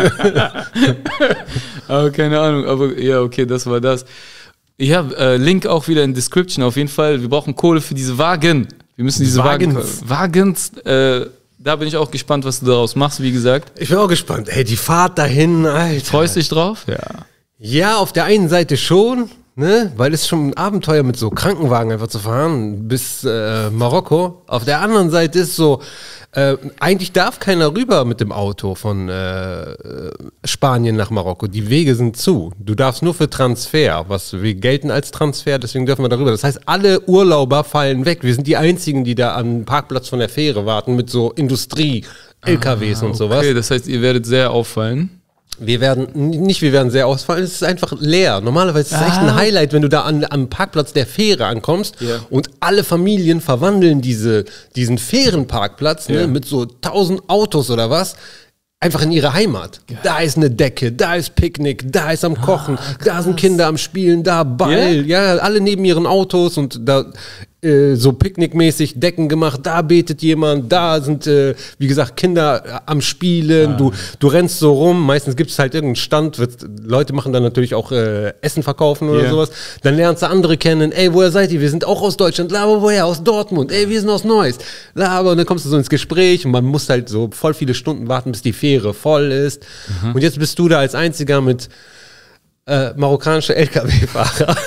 Speaker 1: Aber keine Ahnung. Aber ja, okay, das war das. Ja, äh, Link auch wieder in Description auf jeden Fall. Wir brauchen Kohle für diese Wagen. Wir müssen diese
Speaker 2: Wagens.
Speaker 1: Wagen, Wagens, äh, da bin ich auch gespannt, was du daraus machst, wie gesagt.
Speaker 2: Ich bin auch gespannt. Hey, die Fahrt dahin, Alter.
Speaker 1: Freust dich drauf? Ja.
Speaker 2: Ja, auf der einen Seite schon, ne, weil es schon ein Abenteuer mit so Krankenwagen einfach zu fahren bis äh, Marokko. Auf der anderen Seite ist so, äh, eigentlich darf keiner rüber mit dem Auto von äh, Spanien nach Marokko. Die Wege sind zu. Du darfst nur für Transfer, was wir gelten als Transfer, deswegen dürfen wir darüber. Das heißt, alle Urlauber fallen weg. Wir sind die einzigen, die da am Parkplatz von der Fähre warten mit so Industrie, L K Ws und sowas.
Speaker 1: Okay, das heißt, ihr werdet sehr auffallen.
Speaker 2: Wir werden, nicht wir werden sehr ausfallen, es ist einfach leer. Normalerweise ist es echt ein
Speaker 1: Ah.
Speaker 2: Highlight, wenn du da an, am Parkplatz der Fähre ankommst
Speaker 1: Ja.
Speaker 2: und alle Familien verwandeln diese, diesen Fährenparkplatz
Speaker 1: Ja.
Speaker 2: ne, mit so tausend Autos oder was, einfach in ihre Heimat. Da ist eine Decke, da ist Picknick, da ist am Kochen, da sind Kinder am Spielen, da Ball, ja, alle neben ihren Autos und da äh, so picknickmäßig Decken gemacht, da betet jemand, da sind, äh, wie gesagt, Kinder äh, am Spielen, du, du rennst so rum, meistens gibt es halt irgendeinen Stand, wird, Leute machen dann natürlich auch äh, Essen verkaufen oder
Speaker 1: Ja.
Speaker 2: sowas, dann lernst du andere kennen, ey, woher seid ihr? Wir sind auch aus Deutschland, aber woher? Aus Dortmund, ey, wir sind aus Neuss, aber und dann kommst du so ins Gespräch und man muss halt so voll viele Stunden warten, bis die Fähre voll ist und jetzt bist du da als Einziger mit äh, marokkanische L K W-Fahrer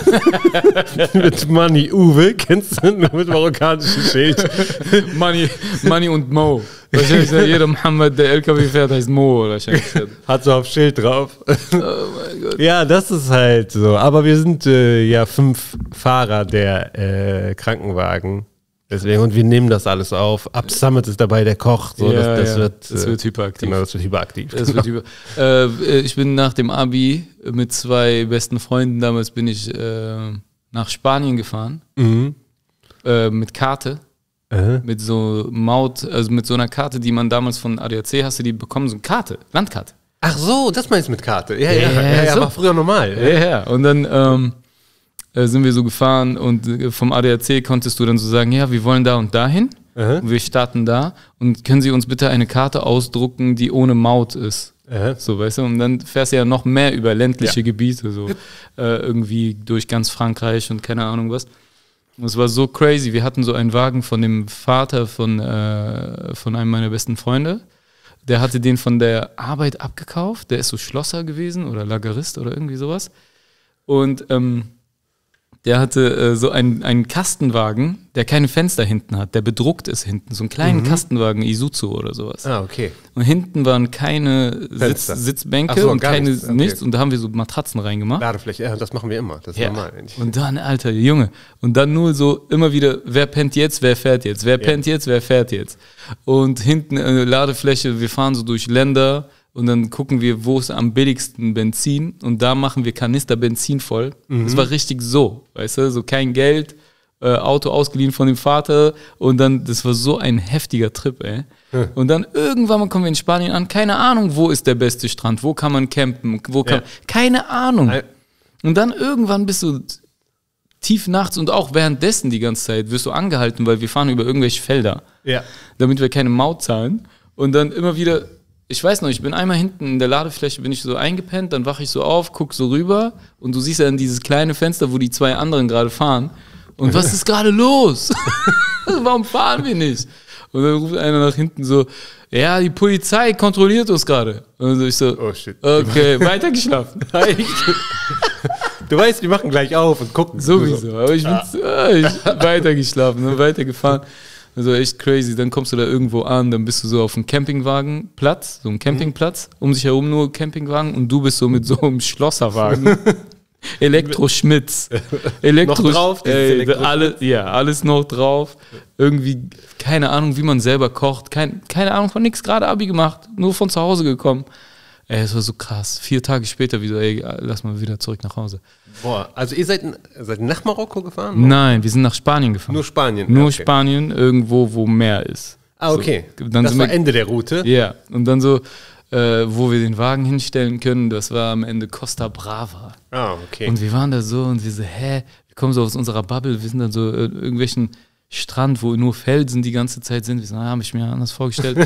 Speaker 2: mit Money Uwe, kennst du, nur mit marokkanischem Schild.
Speaker 1: Money, Money und Mo. Wahrscheinlich sagt jeder Mohammed, der L K W fährt, heißt Mo. Wahrscheinlich.
Speaker 2: Hat so auf Schild drauf.
Speaker 1: Oh mein Gott.
Speaker 2: Ja, das ist halt so. Aber wir sind äh, ja fünf Fahrer der äh, Krankenwagen. Deswegen, und wir nehmen das alles auf. Ab Summit ist dabei der Koch. So,
Speaker 1: Ja,
Speaker 2: das, das,
Speaker 1: ja.
Speaker 2: wird,
Speaker 1: Das
Speaker 2: äh,
Speaker 1: wird hyperaktiv.
Speaker 2: Genau, das wird hyperaktiv.
Speaker 1: Das wird über, äh, ich bin nach dem Abi mit zwei besten Freunden, damals bin ich äh, nach Spanien gefahren.
Speaker 2: Mhm.
Speaker 1: Äh, mit Karte.
Speaker 2: Äh.
Speaker 1: Mit so Maut, also mit so einer Karte, die man damals von A D A C hast du die bekommen, so eine Karte, Landkarte.
Speaker 2: Ach so, das meinst du mit Karte. Ja, ja,
Speaker 1: Ja,
Speaker 2: ja, ja,
Speaker 1: so.
Speaker 2: war früher normal.
Speaker 1: Ja, ja. Und dann ähm, äh, sind wir so gefahren und äh, vom A D A C konntest du dann so sagen, ja, wir wollen da und dahin.
Speaker 2: Aha.
Speaker 1: Und wir starten da und können Sie uns bitte eine Karte ausdrucken, die ohne Maut ist.
Speaker 2: Aha.
Speaker 1: So, weißt du, und dann fährst du ja noch mehr über ländliche
Speaker 2: Ja.
Speaker 1: Gebiete, so äh, irgendwie durch ganz Frankreich und keine Ahnung was. Und es war so crazy. Wir hatten so einen Wagen von dem Vater von, äh, von einem meiner besten Freunde. Der hatte den von der Arbeit abgekauft. Der ist so Schlosser gewesen oder Lagerist oder irgendwie sowas. Und ähm, der hatte äh, so einen, einen Kastenwagen, der keine Fenster hinten hat, der bedruckt ist hinten, so einen kleinen mhm. Kastenwagen, Isuzu oder sowas.
Speaker 2: Ah, okay.
Speaker 1: Und hinten waren keine Sitz, Sitzbänke
Speaker 2: so,
Speaker 1: und keine
Speaker 2: nichts. Okay.
Speaker 1: nichts und da haben wir so Matratzen reingemacht.
Speaker 2: Ladefläche, ja, das machen wir immer, das ist
Speaker 1: ja.
Speaker 2: normal.
Speaker 1: Und dann, Alter, Junge, und dann nur so immer wieder, wer pennt jetzt, wer fährt jetzt, wer pennt ja. jetzt, wer fährt jetzt. Und hinten eine Ladefläche, wir fahren so durch Länder. Und dann gucken wir, wo ist am billigsten Benzin. Und da machen wir Kanister Benzin voll. Mhm. Das war richtig so, weißt du, so kein Geld, äh, Auto ausgeliehen von dem Vater. Und dann, das war so ein heftiger Trip, ey. Mhm. Und dann irgendwann mal kommen wir in Spanien an. Keine Ahnung, wo ist der beste Strand, wo kann man campen, wo kann, ja. keine Ahnung. Und dann irgendwann bist du tief nachts und auch währenddessen die ganze Zeit wirst du angehalten, weil wir fahren über irgendwelche Felder,
Speaker 2: ja.
Speaker 1: damit wir keine Maut zahlen. Und dann immer wieder... Ich weiß noch, ich bin einmal hinten in der Ladefläche, bin ich so eingepennt, dann wache ich so auf, guck so rüber und du siehst ja in dieses kleine Fenster, wo die zwei anderen gerade fahren. Und was ist gerade los? Warum fahren wir nicht? Und dann ruft einer nach hinten so, ja, die Polizei kontrolliert uns gerade. Und dann so ich so,
Speaker 2: oh shit.
Speaker 1: Okay, weitergeschlafen.
Speaker 2: Du weißt, die machen gleich auf und gucken.
Speaker 1: Sowieso, aber ich bin ah. äh, ich weitergeschlafen und weitergefahren. Also echt crazy, dann kommst du da irgendwo an, dann bist du so auf einem Campingwagenplatz, so einem Campingplatz, um sich herum nur Campingwagen und du bist so mit so einem Schlosserwagen. Elektro-Schmitz. Elektro
Speaker 2: noch drauf?
Speaker 1: Ey, alle, ja, alles noch drauf. Irgendwie, keine Ahnung, wie man selber kocht, kein, keine Ahnung von nichts, gerade Abi gemacht, nur von zu Hause gekommen. Ey, es war so krass. Vier Tage später wieder, ey, lass mal wieder zurück nach Hause.
Speaker 2: Boah, also ihr seid, seid nach Marokko gefahren?
Speaker 1: Oder? Nein, wir sind nach Spanien gefahren.
Speaker 2: Nur Spanien?
Speaker 1: Nur
Speaker 2: okay.
Speaker 1: Spanien, irgendwo, wo Meer ist.
Speaker 2: Ah, okay.
Speaker 1: So, dann
Speaker 2: das
Speaker 1: sind
Speaker 2: war
Speaker 1: wir,
Speaker 2: Ende der Route?
Speaker 1: Ja, und dann so, äh, wo wir den Wagen hinstellen können, das war am Ende Costa Brava.
Speaker 2: Ah, okay.
Speaker 1: Und wir waren da so und wir so, hä? Wir kommen so aus unserer Bubble, wir sind dann so äh, irgendwelchen Strand, wo nur Felsen die ganze Zeit sind. Wir so, ah, habe ich mir anders vorgestellt.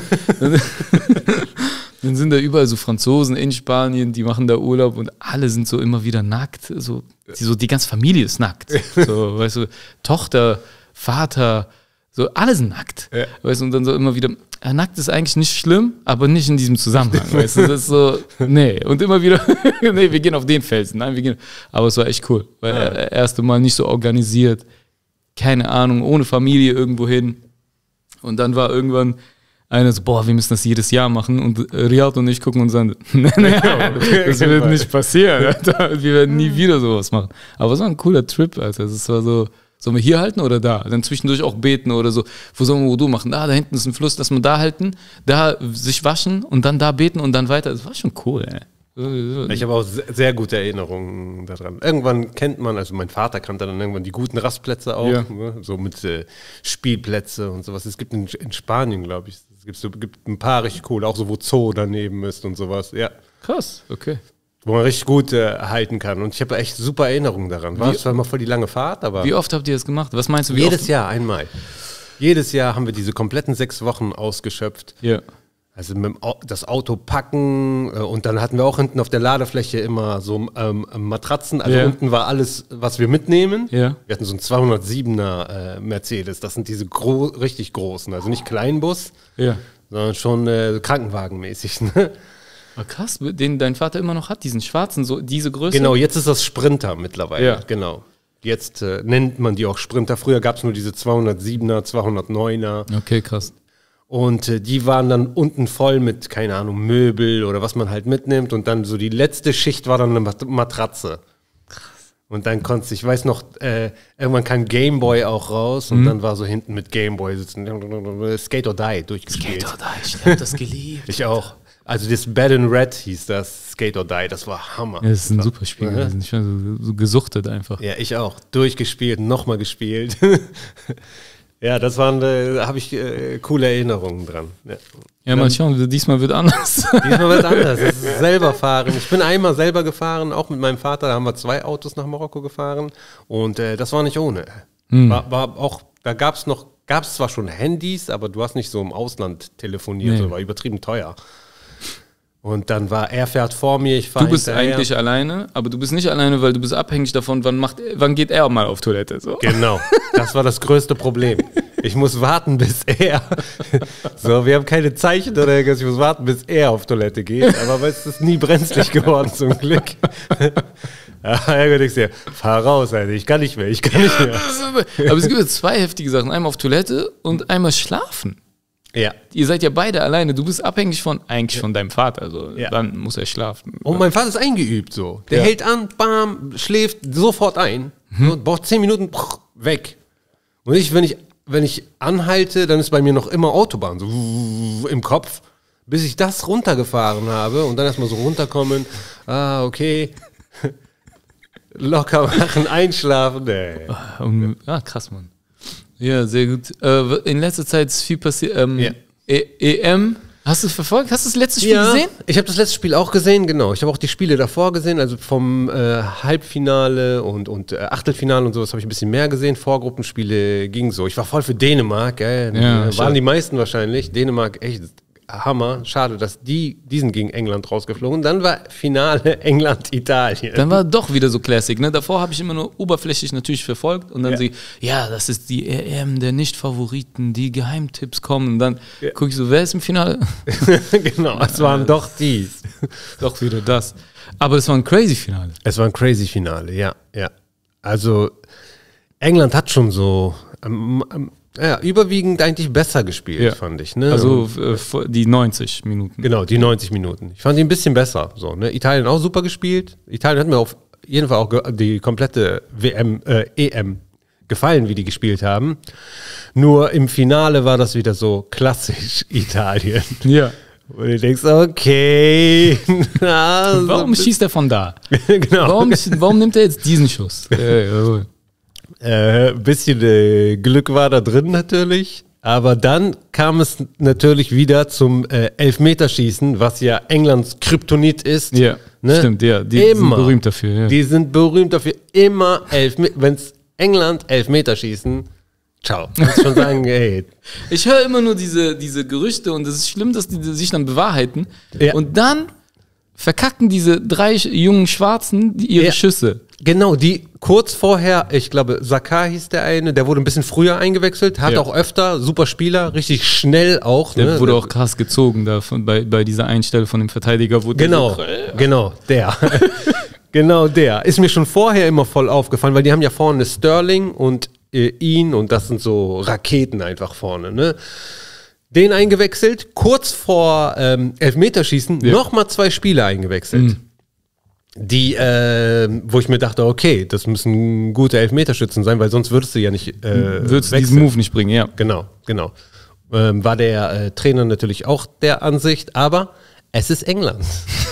Speaker 1: Dann sind da überall so Franzosen in Spanien, die machen da Urlaub und alle sind so immer wieder nackt. So, die, so, die ganze Familie ist nackt. So, weißt du, Tochter, Vater, so alle sind nackt. Ja. Weißt du, und dann so immer wieder, ja, nackt ist eigentlich nicht schlimm, aber nicht in diesem Zusammenhang. Weißt du, das ist so, nee. Und immer wieder, nee, wir gehen auf den Felsen. Nein, wir gehen. Aber es war echt cool, weil ja. das erste Mal nicht so organisiert, keine Ahnung, ohne Familie irgendwo hin. Und dann war irgendwann einer so, boah, wir müssen das jedes Jahr machen. Und Riyad und ich gucken uns an, nee, nee, das wird nicht passieren. Alter. Wir werden nie wieder sowas machen. Aber es war ein cooler Trip, Alter. Es war so, sollen wir hier halten oder da? Dann zwischendurch auch beten oder so. Wo sollen wir Wudu machen? Da, da hinten ist ein Fluss, lass mal da halten, da sich waschen und dann da beten und dann weiter. Das war schon cool, ey.
Speaker 2: Ich habe auch sehr gute Erinnerungen daran. Irgendwann kennt man, also mein Vater kannte dann irgendwann die guten Rastplätze auch, ja. ne? So mit äh, Spielplätze und sowas. Es gibt in, in Spanien, glaube ich, es gibt, so, gibt ein paar richtig cool, auch so, wo Zoo daneben ist und sowas. Ja.
Speaker 1: Krass, okay.
Speaker 2: Wo man richtig gut äh, halten kann. Und ich habe echt super Erinnerungen daran. War zwar mal voll die lange Fahrt, aber...
Speaker 1: Wie oft habt ihr das gemacht? Was meinst du, wie
Speaker 2: Jedes
Speaker 1: oft?
Speaker 2: Jahr einmal. Jedes Jahr haben wir diese kompletten sechs Wochen ausgeschöpft. Ja. Also mit dem Au- das Auto packen äh, und dann hatten wir auch hinten auf der Ladefläche immer so ähm, Matratzen. Also
Speaker 1: ja.
Speaker 2: unten war alles, was wir mitnehmen.
Speaker 1: Ja.
Speaker 2: Wir hatten so einen zweihundertsiebener äh, Mercedes. Das sind diese gro- richtig großen, also nicht Kleinbus,
Speaker 1: Ja.
Speaker 2: sondern schon äh, Krankenwagenmäßig. Ne?
Speaker 1: Ah, krass, den dein Vater immer noch hat, diesen schwarzen, so diese Größe.
Speaker 2: Genau, jetzt ist das Sprinter mittlerweile.
Speaker 1: Ja.
Speaker 2: Genau. Jetzt äh, nennt man die auch Sprinter. Früher gab es nur diese zweihundertsiebener, zweihundertneuner.
Speaker 1: Okay, krass.
Speaker 2: Und äh, die waren dann unten voll mit, keine Ahnung, Möbel oder was man halt mitnimmt. Und dann so die letzte Schicht war dann eine Mat- Matratze. Krass. Und dann konntest du, ich weiß noch, äh, irgendwann kam Gameboy auch raus. Und mhm. dann war so hinten mit Gameboy sitzen, Skate or Die durchgespielt.
Speaker 1: Skate or Die, ich hab das geliebt.
Speaker 2: Ich auch. Also das Bad and Red hieß das, Skate or Die, das war Hammer.
Speaker 1: Ja, das ist ein super Spiel
Speaker 2: ja.
Speaker 1: gewesen. Ich war so, so gesuchtet einfach.
Speaker 2: Ja, ich auch. Durchgespielt, nochmal gespielt. Ja, das waren, äh, da habe ich äh, coole Erinnerungen dran. Ja,
Speaker 1: ja mal schauen, diesmal wird anders.
Speaker 2: Diesmal wird anders. Das ist selber fahren. Ich bin einmal selber gefahren, auch mit meinem Vater. Da haben wir zwei Autos nach Marokko gefahren. Und äh, das war nicht ohne. Hm. War, war auch, da gab es noch, gab es zwar schon Handys, aber du hast nicht so im Ausland telefoniert. Nee. So, war übertrieben teuer. Und dann war, er fährt vor mir, ich fahre
Speaker 1: Du bist
Speaker 2: hinterher.
Speaker 1: eigentlich alleine, aber du bist nicht alleine, weil du bist abhängig davon, wann, macht, wann geht er mal auf Toilette. So.
Speaker 2: Genau, das war das größte Problem. Ich muss warten, bis er, so, wir haben keine Zeichen oder irgendwas, ich muss warten, bis er auf Toilette geht, aber es ist nie brenzlig geworden zum Glück. Ja, ja, ich dir, fahr raus, Alter, ich kann nicht mehr, ich kann nicht mehr.
Speaker 1: Aber es gibt jetzt zwei heftige Sachen. Einmal auf Toilette und einmal schlafen.
Speaker 2: Ja.
Speaker 1: Ihr seid ja beide alleine. Du bist abhängig von, eigentlich von deinem Vater. Also
Speaker 2: Ja.
Speaker 1: dann muss er schlafen.
Speaker 2: Und mein Vater ist eingeübt so. Der
Speaker 1: Ja.
Speaker 2: hält an, bam, schläft sofort ein. Und braucht zehn Minuten, pff, weg. Und ich, wenn ich, wenn ich anhalte, dann ist bei mir noch immer Autobahn, so im Kopf, bis ich das runtergefahren habe und dann erstmal so runterkommen. Ah, okay. Locker machen, einschlafen. Nee.
Speaker 1: Und, ah, krass, Mann. Ja, sehr gut. Äh, in letzter Zeit ist viel passiert. Ähm,
Speaker 2: Ja.
Speaker 1: E- EM, hast du es verfolgt? Hast du das letzte Spiel gesehen?
Speaker 2: Ich habe das letzte Spiel auch gesehen, genau. Ich habe auch die Spiele davor gesehen, also vom äh, Halbfinale und, und äh, Achtelfinale und sowas habe ich ein bisschen mehr gesehen. Vorgruppenspiele ging so. Ich war voll für Dänemark, gell?
Speaker 1: Ja,
Speaker 2: Waren
Speaker 1: schade.
Speaker 2: die meisten wahrscheinlich. Dänemark, echt Hammer. Schade, dass die diesen gegen England rausgeflogen. Dann war Finale England-Italien.
Speaker 1: Dann war doch wieder so Classic, ne? Davor habe ich immer nur oberflächlich natürlich verfolgt und dann
Speaker 2: Ja.
Speaker 1: sie, ja, das ist die E M der Nicht-Favoriten, die Geheimtipps kommen und dann gucke ich so, wer ist im Finale?
Speaker 2: Genau, es waren doch die.
Speaker 1: Doch wieder das. Aber es war ein crazy Finale.
Speaker 2: Es war ein crazy Finale, ja, ja. Also England hat schon so ähm, ähm, ja, überwiegend eigentlich besser gespielt,
Speaker 1: Ja.
Speaker 2: fand ich. Ne?
Speaker 1: Also äh, vor- die neunzig Minuten.
Speaker 2: Genau, die neunzig Minuten. Ich fand die ein bisschen besser. So, ne? Italien auch super gespielt. Italien hat mir auf jeden Fall auch ge- die komplette W M, äh, E M gefallen, wie die gespielt haben. Nur im Finale war das wieder so klassisch Italien.
Speaker 1: Ja.
Speaker 2: Und du denkst, okay. na, so
Speaker 1: Warum schießt er von da?
Speaker 2: genau.
Speaker 1: Warum, warum nimmt er jetzt diesen Schuss? Äh, jawohl.
Speaker 2: Äh, bisschen äh, Glück war da drin natürlich. Aber dann kam es natürlich wieder zum äh, Elfmeterschießen, was ja Englands Kryptonit ist.
Speaker 1: Ja,
Speaker 2: Ne?
Speaker 1: stimmt, ja. Die
Speaker 2: Immer.
Speaker 1: sind berühmt dafür. Ja.
Speaker 2: Die sind berühmt dafür, immer Elfmeter. Wenn es England Elfmeter schießen, ciao. Kannst schon sagen, ey.
Speaker 1: Ich höre immer nur diese, diese Gerüchte und es ist schlimm, dass die sich dann bewahrheiten.
Speaker 2: Ja.
Speaker 1: Und dann verkacken diese drei sch- jungen Schwarzen die ihre
Speaker 2: Ja.
Speaker 1: Schüsse.
Speaker 2: Genau, die kurz vorher, ich glaube, Saka hieß der eine, der wurde ein bisschen früher eingewechselt, hat
Speaker 1: Ja.
Speaker 2: auch öfter, super Spieler, richtig schnell auch.
Speaker 1: Der
Speaker 2: ne?
Speaker 1: wurde auch krass gezogen da von, bei, bei dieser Einstelle von dem Verteidiger. Wo der
Speaker 2: Genau,
Speaker 1: so,
Speaker 2: genau, der. Genau der. Ist mir schon vorher immer voll aufgefallen, weil die haben ja vorne Sterling und äh, ihn und das sind so Raketen einfach vorne, ne? Den eingewechselt, kurz vor ähm, Elfmeterschießen,
Speaker 1: Ja.
Speaker 2: nochmal zwei Spieler eingewechselt. Die, äh, wo ich mir dachte, okay, das müssen gute Elfmeterschützen sein, weil sonst würdest du ja nicht äh,
Speaker 1: würdest du diesen
Speaker 2: wechseln.
Speaker 1: Move nicht bringen, ja.
Speaker 2: Genau, genau. Ähm, war der äh, Trainer natürlich auch der Ansicht, aber es ist England.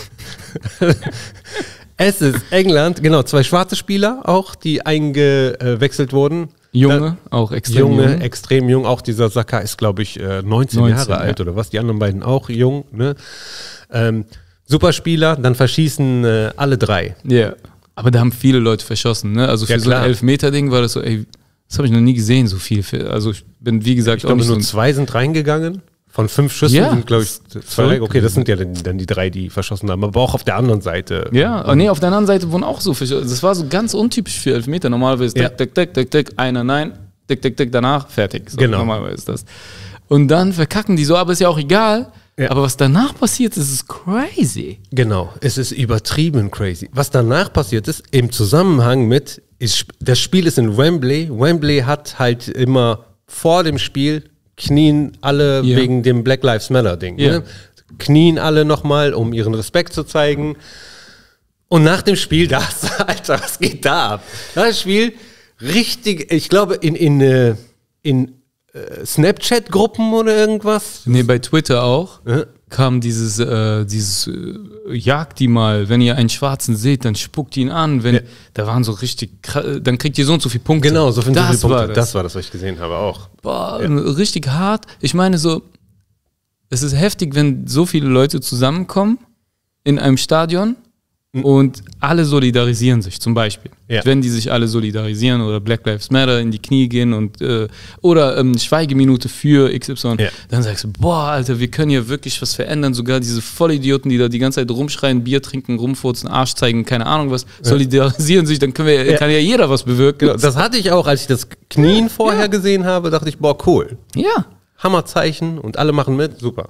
Speaker 2: Es ist England, genau, zwei schwarze Spieler auch, die eingewechselt wurden.
Speaker 1: Junge, auch extrem
Speaker 2: Junge,
Speaker 1: jung.
Speaker 2: extrem jung. Auch dieser Saka ist, glaube ich, äh, neunzehn,
Speaker 1: neunzehn,
Speaker 2: Jahre alt
Speaker 1: ja.
Speaker 2: oder was. Die anderen beiden auch jung. Ne? Ähm, super Spieler, dann verschießen äh, alle drei.
Speaker 1: Ja. Aber da haben viele Leute verschossen, ne? Also für
Speaker 2: Ja,
Speaker 1: so ein
Speaker 2: klar.
Speaker 1: Elfmeter-Ding war das so, ey, das habe ich noch nie gesehen, so viel. Für, also ich bin, wie gesagt,
Speaker 2: Ich
Speaker 1: auch
Speaker 2: glaube,
Speaker 1: nicht
Speaker 2: nur
Speaker 1: so ein,
Speaker 2: zwei sind reingegangen. Von fünf Schüssen
Speaker 1: Ja,
Speaker 2: sind, glaube ich, zwei.
Speaker 1: verrückt
Speaker 2: Okay, das sind ja dann, dann die drei, die verschossen haben. Aber auch auf der anderen Seite.
Speaker 1: Ja, oh, nee, auf der anderen Seite wurden auch so Fische. Das war so ganz untypisch für Elfmeter. Normalerweise
Speaker 2: Ja.
Speaker 1: tick, tick, tick, tick, tick, einer nein, tick, tick, tick, danach, fertig. So,
Speaker 2: Genau.
Speaker 1: Normalerweise ist das. Und dann verkacken die so, aber ist ja auch egal.
Speaker 2: Ja.
Speaker 1: Aber was danach passiert, ist, ist crazy.
Speaker 2: Genau, es ist übertrieben crazy. Was danach passiert ist, im Zusammenhang mit, ist, das Spiel ist in Wembley. Wembley hat halt immer vor dem Spiel, knien alle
Speaker 1: Ja.
Speaker 2: wegen dem Black Lives Matter Ding.
Speaker 1: Ja.
Speaker 2: Ne? Knien alle nochmal, um ihren Respekt zu zeigen. Und nach dem Spiel, das, Alter, was geht da ab? Das Spiel richtig, ich glaube, in, in, äh, in äh, Snapchat-Gruppen oder irgendwas.
Speaker 1: Nee, bei Twitter auch
Speaker 2: Ja.
Speaker 1: kam dieses, äh, dieses äh, jagt die mal, wenn ihr einen Schwarzen seht, dann spuckt ihn an. Wenn,
Speaker 2: Ja.
Speaker 1: Da waren so richtig, kra- dann kriegt ihr so und so viele Punkte.
Speaker 2: Genau, so viele
Speaker 1: das
Speaker 2: Punkte.
Speaker 1: war das.
Speaker 2: Das war das, was ich gesehen habe, auch.
Speaker 1: Boah, richtig hart. Ich meine so, es ist heftig, wenn so viele Leute zusammenkommen in einem Stadion und alle solidarisieren sich zum Beispiel.
Speaker 2: Ja.
Speaker 1: Wenn die sich alle solidarisieren oder Black Lives Matter in die Knie gehen und äh, oder ähm, Schweigeminute für X Y,
Speaker 2: Ja.
Speaker 1: dann sagst du, boah, Alter, wir können hier wirklich was verändern. Sogar diese Vollidioten, die da die ganze Zeit rumschreien, Bier trinken, rumfurzen, Arsch zeigen, keine Ahnung was, solidarisieren sich, dann können wir,
Speaker 2: Ja.
Speaker 1: kann ja jeder was bewirken.
Speaker 2: Genau, das hatte ich auch, als ich das Knien vorher
Speaker 1: Ja.
Speaker 2: gesehen habe, dachte ich, boah, cool.
Speaker 1: Ja.
Speaker 2: Hammerzeichen und alle machen mit, super.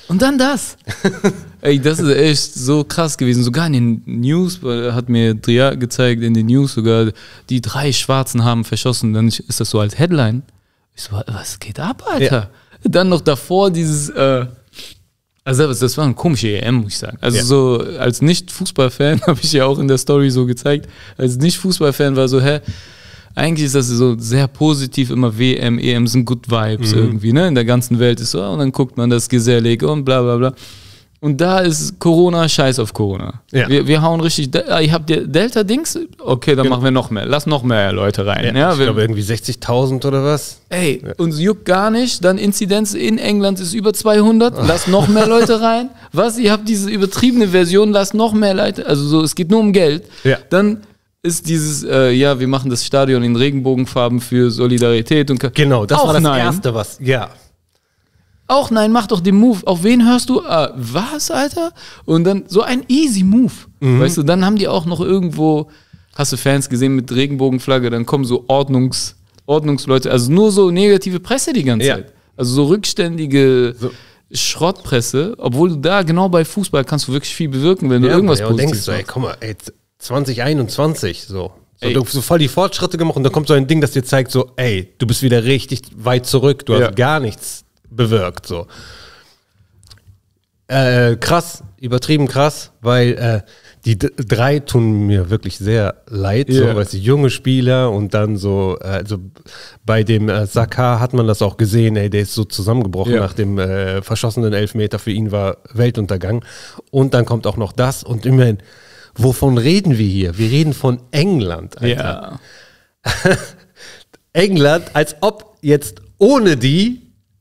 Speaker 1: Und dann das. Ey, das ist echt so krass gewesen. Sogar in den News, hat mir Drea gezeigt, in den News sogar, die drei Schwarzen haben verschossen. Dann ist das so als Headline. Ich so, was geht ab, Alter? Ja. Dann noch davor dieses, äh, also das, das war eine komische E M, muss ich sagen. Also ja. so als Nicht-Fußballfan habe ich ja auch in der Story so gezeigt. Als Nicht-Fußballfan war so, hä, eigentlich ist das so sehr positiv, immer W M, E M sind Good Vibes mhm. irgendwie, ne? In der ganzen Welt ist so, und dann guckt man das gesellig und bla bla bla. Und da ist Corona, scheiß auf Corona. Ja. Wir, wir hauen richtig, ich hab dir Delta-Dings, okay, dann genau. machen wir noch mehr. Lass noch mehr Leute rein.
Speaker 2: Ja,
Speaker 1: ja,
Speaker 2: ich glaube irgendwie sechzigtausend oder was.
Speaker 1: Ey, ja. uns juckt gar nicht. Dann Inzidenz in England ist über zweihundert. Lass noch mehr Leute rein. Was, ihr habt diese übertriebene Version, lass noch mehr Leute, also so, es geht nur um Geld.
Speaker 2: Ja.
Speaker 1: Dann ist dieses, äh, ja, wir machen das Stadion in Regenbogenfarben für Solidarität. Und
Speaker 2: genau, das
Speaker 1: auch
Speaker 2: war das
Speaker 1: nein.
Speaker 2: Erste, was, ja.
Speaker 1: Auch nein, mach doch den Move. Auf wen hörst du? Ah, was, Alter? Und dann so ein easy Move. Mhm. Weißt du, dann haben die auch noch irgendwo, hast du Fans gesehen mit Regenbogenflagge, dann kommen so Ordnungs, Ordnungsleute, also nur so negative Presse die ganze ja. Zeit. Also so rückständige so. Schrottpresse, obwohl du da genau bei Fußball kannst du wirklich viel bewirken, wenn du ja, irgendwas
Speaker 2: ja,
Speaker 1: Positives
Speaker 2: denkst du, ey, guck mal, ey, zwanzig einundzwanzig, so. So, du hast so voll die Fortschritte gemacht und dann kommt so ein Ding, das dir zeigt, so, ey, du bist wieder richtig weit zurück, du ja. hast gar nichts bewirkt, so. Äh, krass, übertrieben krass, weil äh, die d- drei tun mir wirklich sehr leid, yeah. so, weil sie junge Spieler und dann so, äh, also bei dem äh, Saka hat man das auch gesehen, ey, der ist so zusammengebrochen yeah. nach dem äh, verschossenen Elfmeter, für ihn war Weltuntergang und dann kommt auch noch das und immerhin, wovon reden wir hier? Wir reden von England, Alter.
Speaker 1: Ja.
Speaker 2: England, als ob jetzt ohne die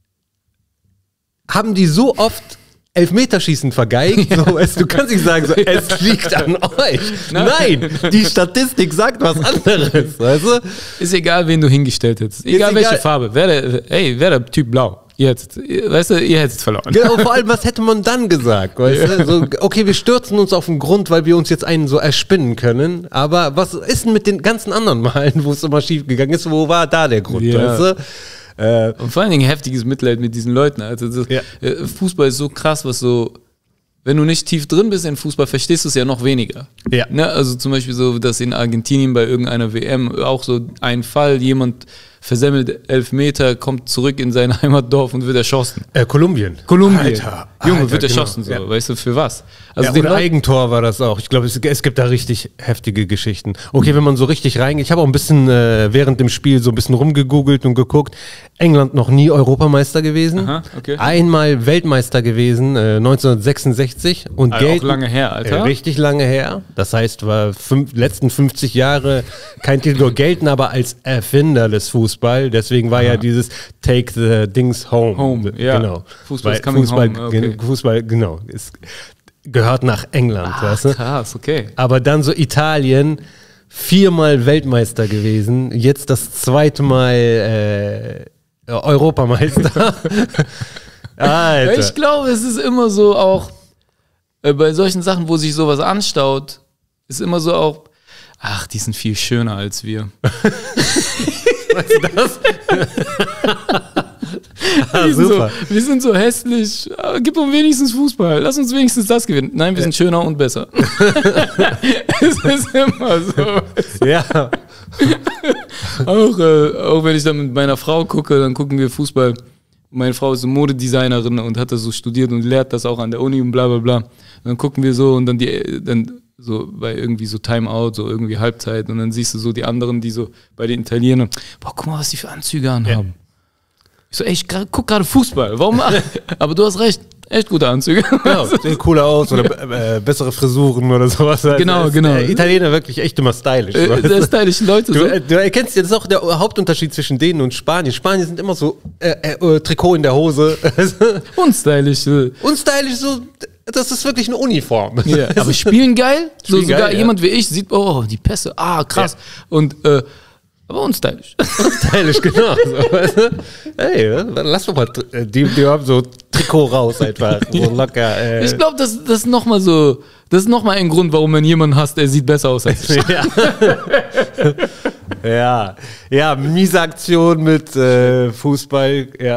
Speaker 2: haben die so oft Elfmeterschießen vergeigt. Ja. So, es, du kannst nicht sagen, so, es liegt an euch. Nein. Nein, die Statistik sagt was anderes. Weißt du?
Speaker 1: Ist egal, wen du hingestellt hättest. Egal, egal welche Farbe. Wäre der, ey, wäre der Typ blau. Jetzt, weißt du, ihr hättet verloren.
Speaker 2: Genau, vor allem, was hätte man dann gesagt? Weißt ja. du? So, okay, wir stürzen uns auf den Grund, weil wir uns jetzt einen so erspinnen können. Aber was ist denn mit den ganzen anderen Malen, wo es immer schief gegangen ist? Wo war da der Grund?
Speaker 1: Ja.
Speaker 2: Weißt du?
Speaker 1: Äh, und vor allen Dingen heftiges Mitleid mit diesen Leuten. Also das, ja. Fußball ist so krass, was so, wenn du nicht tief drin bist in Fußball, verstehst du es ja noch weniger.
Speaker 2: Ja.
Speaker 1: Ne? Also zum Beispiel so, dass in Argentinien bei irgendeiner W M auch so ein Fall, jemand versemmelt Elfmeter, kommt zurück in sein Heimatdorf und wird erschossen.
Speaker 2: Äh, Kolumbien.
Speaker 1: Kolumbien.
Speaker 2: Alter,
Speaker 1: Junge,
Speaker 2: Alter,
Speaker 1: wird erschossen,
Speaker 2: genau.
Speaker 1: so,
Speaker 2: ja.
Speaker 1: weißt du, für was?
Speaker 2: Also ja, oder Eigentor war das auch. Ich glaube, es, es gibt da richtig heftige Geschichten. Okay, wenn man so richtig reingeht, ich habe auch ein bisschen äh, während dem Spiel so ein bisschen rumgegoogelt und geguckt. England noch nie Europameister gewesen.
Speaker 1: Aha, okay.
Speaker 2: Einmal Weltmeister gewesen, äh, neunzehnhundertsechsundsechzig. Und
Speaker 1: also
Speaker 2: gelten,
Speaker 1: auch lange her, Alter.
Speaker 2: Äh, richtig lange her. Das heißt, war fünf, letzten fünfzig Jahre kein Titel, gelten aber als Erfinder des Fußball. Deswegen war Aha. ja dieses Take the Dings home.
Speaker 1: Home, ja.
Speaker 2: Genau.
Speaker 1: Fußball
Speaker 2: Weil
Speaker 1: ist coming
Speaker 2: Fußball,
Speaker 1: home. Okay.
Speaker 2: Fußball, genau, ist, gehört nach England,
Speaker 1: Ach,
Speaker 2: weißt du?
Speaker 1: Krass, okay.
Speaker 2: Aber dann so Italien, viermal Weltmeister gewesen, jetzt das zweite Mal äh, Europameister. Alter.
Speaker 1: Ich glaube, es ist immer so auch, äh, bei solchen Sachen, wo sich sowas anstaut, ist immer so auch, ach, die sind viel schöner als wir.
Speaker 2: Weißt du das? Ah,
Speaker 1: wir, sind
Speaker 2: super.
Speaker 1: so, wir sind so hässlich. Gib uns wenigstens Fußball. Lass uns wenigstens das gewinnen. Nein, wir sind schöner und besser. Es ist immer so.
Speaker 2: Ja.
Speaker 1: auch, äh, auch wenn ich dann mit meiner Frau gucke, dann gucken wir Fußball. Meine Frau ist so Modedesignerin und hat das so studiert und lehrt das auch an der Uni und bla bla bla. Und dann gucken wir so und dann die dann so bei irgendwie so Timeout, so irgendwie Halbzeit und dann siehst du so die anderen, die so bei den Italienern, boah, guck mal, was die für Anzüge anhaben. Ja. Ich so, ey, ich guck gerade Fußball, warum? Aber du hast recht, echt gute Anzüge.
Speaker 2: Genau, sehen cooler aus oder äh, bessere Frisuren oder sowas.
Speaker 1: Genau, genau.
Speaker 2: Der Italiener wirklich echt immer stylisch.
Speaker 1: Äh, sehr stylisch Leute.
Speaker 2: Du,
Speaker 1: so.
Speaker 2: äh, du erkennst ja, das ist auch der Hauptunterschied zwischen denen und Spanien. Spanien sind immer so äh, äh, Trikot in der Hose.
Speaker 1: Unstylisch.
Speaker 2: Unstylisch, so, das ist wirklich eine Uniform.
Speaker 1: Ja, aber spielen geil.
Speaker 2: Spielen
Speaker 1: so sogar
Speaker 2: geil, ja.
Speaker 1: jemand wie ich sieht, oh, die Pässe, ah, krass. Ja. Und äh, aber unstylisch.
Speaker 2: Unstylisch, genau. So, weißt du? Hey, lass doch mal, die, die haben so Trikot raus einfach, so locker. Äh.
Speaker 1: Ich glaube, das, das ist nochmal so, das ist nochmal ein Grund, warum man jemanden hasst, der sieht besser aus als ich.
Speaker 2: Ja, ja, ja, miese Aktion mit äh, Fußball, ja.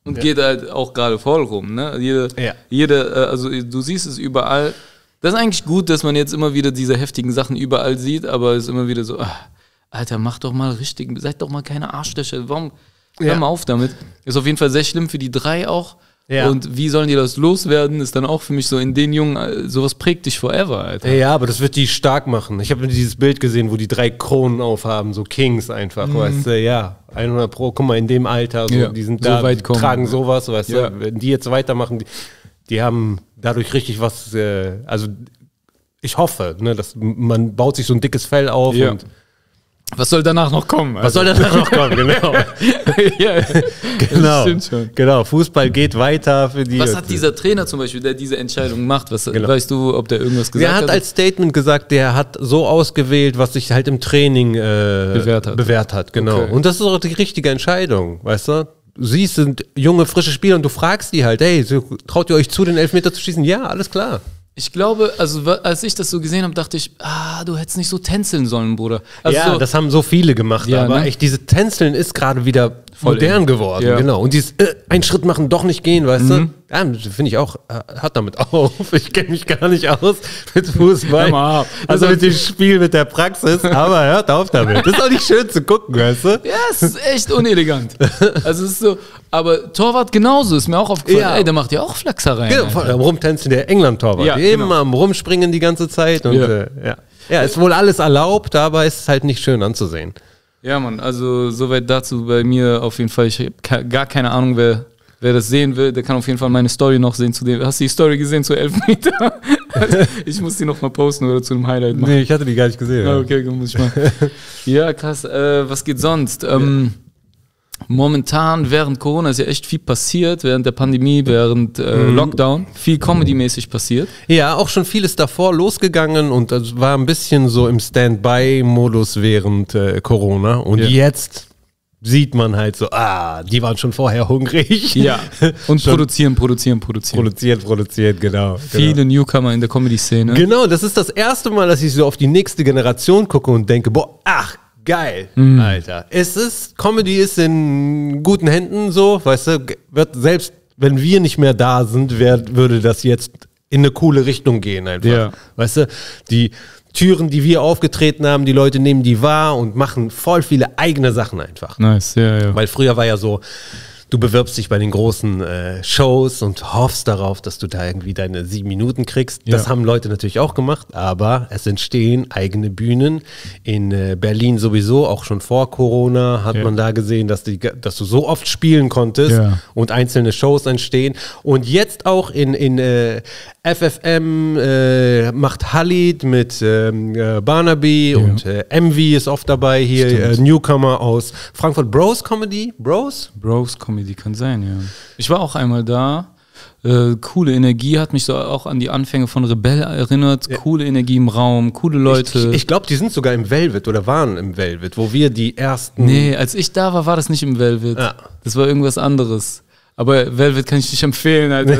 Speaker 1: und ja. geht halt auch gerade voll rum. Ne? Jede, ja. jede, also du siehst es überall. Das ist eigentlich gut, dass man jetzt immer wieder diese heftigen Sachen überall sieht, aber es ist immer wieder so, ach, Alter, mach doch mal richtig, seid doch mal keine Arschlöcher. Warum? Hör ja. mal auf damit. Ist auf jeden Fall sehr schlimm für die drei auch. Ja. Und wie sollen die das loswerden, ist dann auch für mich so in den Jungen, sowas prägt dich forever, Alter.
Speaker 2: Ja, aber das wird die stark machen. Ich habe dieses Bild gesehen, wo die drei Kronen aufhaben, so Kings einfach, mhm. weißt du, ja, hundert Pro, guck mal, in dem Alter, so,
Speaker 1: ja.
Speaker 2: die sind
Speaker 1: so
Speaker 2: da,
Speaker 1: weit kommen.
Speaker 2: tragen sowas, weißt
Speaker 1: ja.
Speaker 2: du, wenn die jetzt weitermachen, die, die haben dadurch richtig was, äh, also ich hoffe, ne, dass man baut sich so ein dickes Fell auf
Speaker 1: ja.
Speaker 2: und
Speaker 1: was soll danach noch kommen?
Speaker 2: Was also. soll danach noch kommen, genau. ja, genau. Das schon. Genau, Fußball geht weiter für die.
Speaker 1: Was hat dieser Trainer zum Beispiel, der diese Entscheidung macht? Was, genau. Weißt du, ob der irgendwas gesagt hat?
Speaker 2: Der hat als Statement gesagt, der hat so ausgewählt, was sich halt im Training äh,
Speaker 1: bewährt hat.
Speaker 2: Bewährt hat, genau. Okay. Und das ist auch die richtige Entscheidung, weißt du? Du siehst, sind junge, frische Spieler und du fragst die halt, hey, traut ihr euch zu, den Elfmeter zu schießen? Ja, alles klar.
Speaker 1: Ich glaube, also als ich das so gesehen habe, dachte ich, ah, du hättest nicht so tänzeln sollen, Bruder. Also
Speaker 2: ja,
Speaker 1: so,
Speaker 2: das haben so viele gemacht,
Speaker 1: ja,
Speaker 2: aber
Speaker 1: ne?
Speaker 2: echt, diese Tänzeln ist gerade wieder voll modern in. geworden,
Speaker 1: ja.
Speaker 2: genau. Und dieses äh, einen Schritt machen, doch nicht gehen, weißt mhm. du? Ja, finde ich auch, äh, hört damit auf. Ich kenne mich gar nicht aus mit Fußball. Also, also mit dem Spiel, mit der Praxis, aber hört auf damit. Das ist auch nicht schön zu gucken, weißt du?
Speaker 1: Ja, es ist echt unelegant. Also es ist so, aber Torwart genauso, ist mir auch aufgefallen. Ja. Ey, der macht ja auch Flachsereien.
Speaker 2: Genau, voll am Rumtänzeln, der England-Torwart. Ja, immer genau. am Rumspringen die ganze Zeit. Und, ja. Äh, ja. ja, ist wohl alles erlaubt, aber ist halt nicht schön anzusehen.
Speaker 1: Ja, Mann, also soweit dazu bei mir auf jeden Fall. Ich habe gar keine Ahnung, wer, wer das sehen will. Der kann auf jeden Fall meine Story noch sehen. Zu dem. Hast du die Story gesehen zu Elfmeter? Ich muss die noch mal posten oder zu einem Highlight machen.
Speaker 2: Nee, ich hatte die gar nicht gesehen.
Speaker 1: Ah, okay, gut, muss ich mal. Ja, krass. Äh, was geht sonst? Ähm, Momentan, während Corona ist ja echt viel passiert, während der Pandemie, während äh, mhm. Lockdown, viel Comedy-mäßig passiert.
Speaker 2: Ja, auch schon vieles davor losgegangen und das war ein bisschen so im Standby-Modus während äh, Corona. Und ja. jetzt sieht man halt so, ah, die waren schon vorher hungrig.
Speaker 1: Ja, und produzieren, produzieren, produzieren.
Speaker 2: Produzieren, produzieren, genau.
Speaker 1: Viele
Speaker 2: genau.
Speaker 1: Newcomer in der Comedy-Szene.
Speaker 2: Genau, das ist das erste Mal, dass ich so auf die nächste Generation gucke und denke, boah, ach, geil, mhm. Alter. Es ist, Comedy ist in guten Händen so, weißt du, wird selbst, wenn wir nicht mehr da sind, wär, würde das jetzt in eine coole Richtung gehen einfach. Ja. Weißt du, die Türen, die wir aufgetreten haben, die Leute nehmen die wahr und machen voll viele eigene Sachen einfach.
Speaker 1: Nice, ja, ja.
Speaker 2: Weil früher war ja so, du bewirbst dich bei den großen äh, Shows und hoffst darauf, dass du da irgendwie deine sieben Minuten kriegst. Ja. Das haben Leute natürlich auch gemacht, aber es entstehen eigene Bühnen. In äh, Berlin sowieso, auch schon vor Corona, hat ja. man da gesehen, dass, die, dass du so oft spielen konntest ja. und einzelne Shows entstehen. Und jetzt auch in, in äh, F F M äh, macht Halid mit ähm, äh, Barnaby ja. und äh, M V ist oft dabei hier, äh, Newcomer aus Frankfurt. Bros Comedy? Bros?
Speaker 1: Bros Comedy kann sein, ja. Ich war auch einmal da. Äh, coole Energie, hat mich so auch an die Anfänge von Rebell erinnert. Ja. Coole Energie im Raum, coole Leute.
Speaker 2: Ich, ich, ich glaube, die sind sogar im Velvet oder waren im Velvet, wo wir die ersten...
Speaker 1: Nee, als ich da war, war das nicht im Velvet. Ja. Das war irgendwas anderes. Aber Velvet kann ich nicht empfehlen, Alter.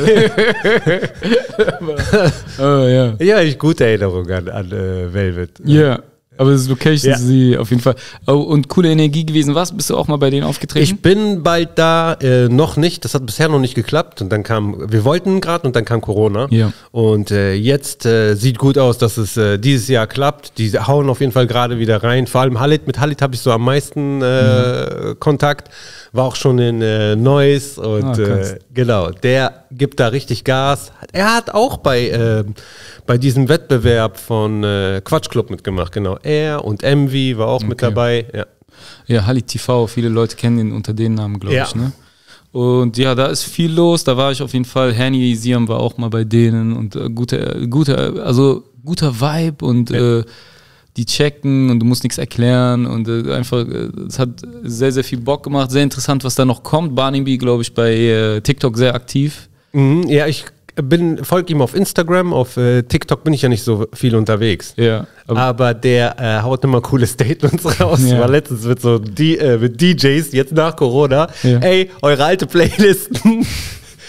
Speaker 1: Aber, oh, ja.
Speaker 2: Ja, ich gute Erinnerung an, an äh, Velvet.
Speaker 1: Ja. Yeah. Aber das Location, ja. sie auf jeden Fall. Oh, und coole Energie gewesen. Was? Bist du auch mal bei denen aufgetreten?
Speaker 2: Ich bin bald da, äh, noch nicht. Das hat bisher noch nicht geklappt. Und dann kam, wir wollten gerade und dann kam Corona.
Speaker 1: Ja.
Speaker 2: Und äh, jetzt äh, sieht gut aus, dass es äh, dieses Jahr klappt. Die hauen auf jeden Fall gerade wieder rein. Vor allem Halid. Mit Halid habe ich so am meisten äh, mhm. Kontakt. War auch schon in äh, Neuss. Und ah, äh, genau, der gibt da richtig Gas. Er hat auch bei... Äh, bei diesem Wettbewerb von äh, Quatschclub mitgemacht, genau. Er und M V war auch okay. mit dabei, ja.
Speaker 1: Ja, Halid T V, viele Leute kennen ihn unter den Namen, glaube
Speaker 2: ja.
Speaker 1: ich, ne? Und ja, da ist viel los, da war ich auf jeden Fall, Henny Siam war auch mal bei denen und äh, gute, gute, also guter Vibe und ja. äh, die checken und du musst nichts erklären und äh, einfach, es hat sehr, sehr viel Bock gemacht, sehr interessant, was da noch kommt. Barnaby, glaube ich, bei äh, TikTok sehr aktiv.
Speaker 2: Mhm, ja, ich bin, folge ihm auf Instagram, auf äh, TikTok bin ich ja nicht so viel unterwegs.
Speaker 1: Ja.
Speaker 2: Aber, aber der äh, haut immer coole Statements raus. Ja. War letztens mit so die, äh, mit D Js, jetzt nach Corona. Ja. Ey, eure alte Playlisten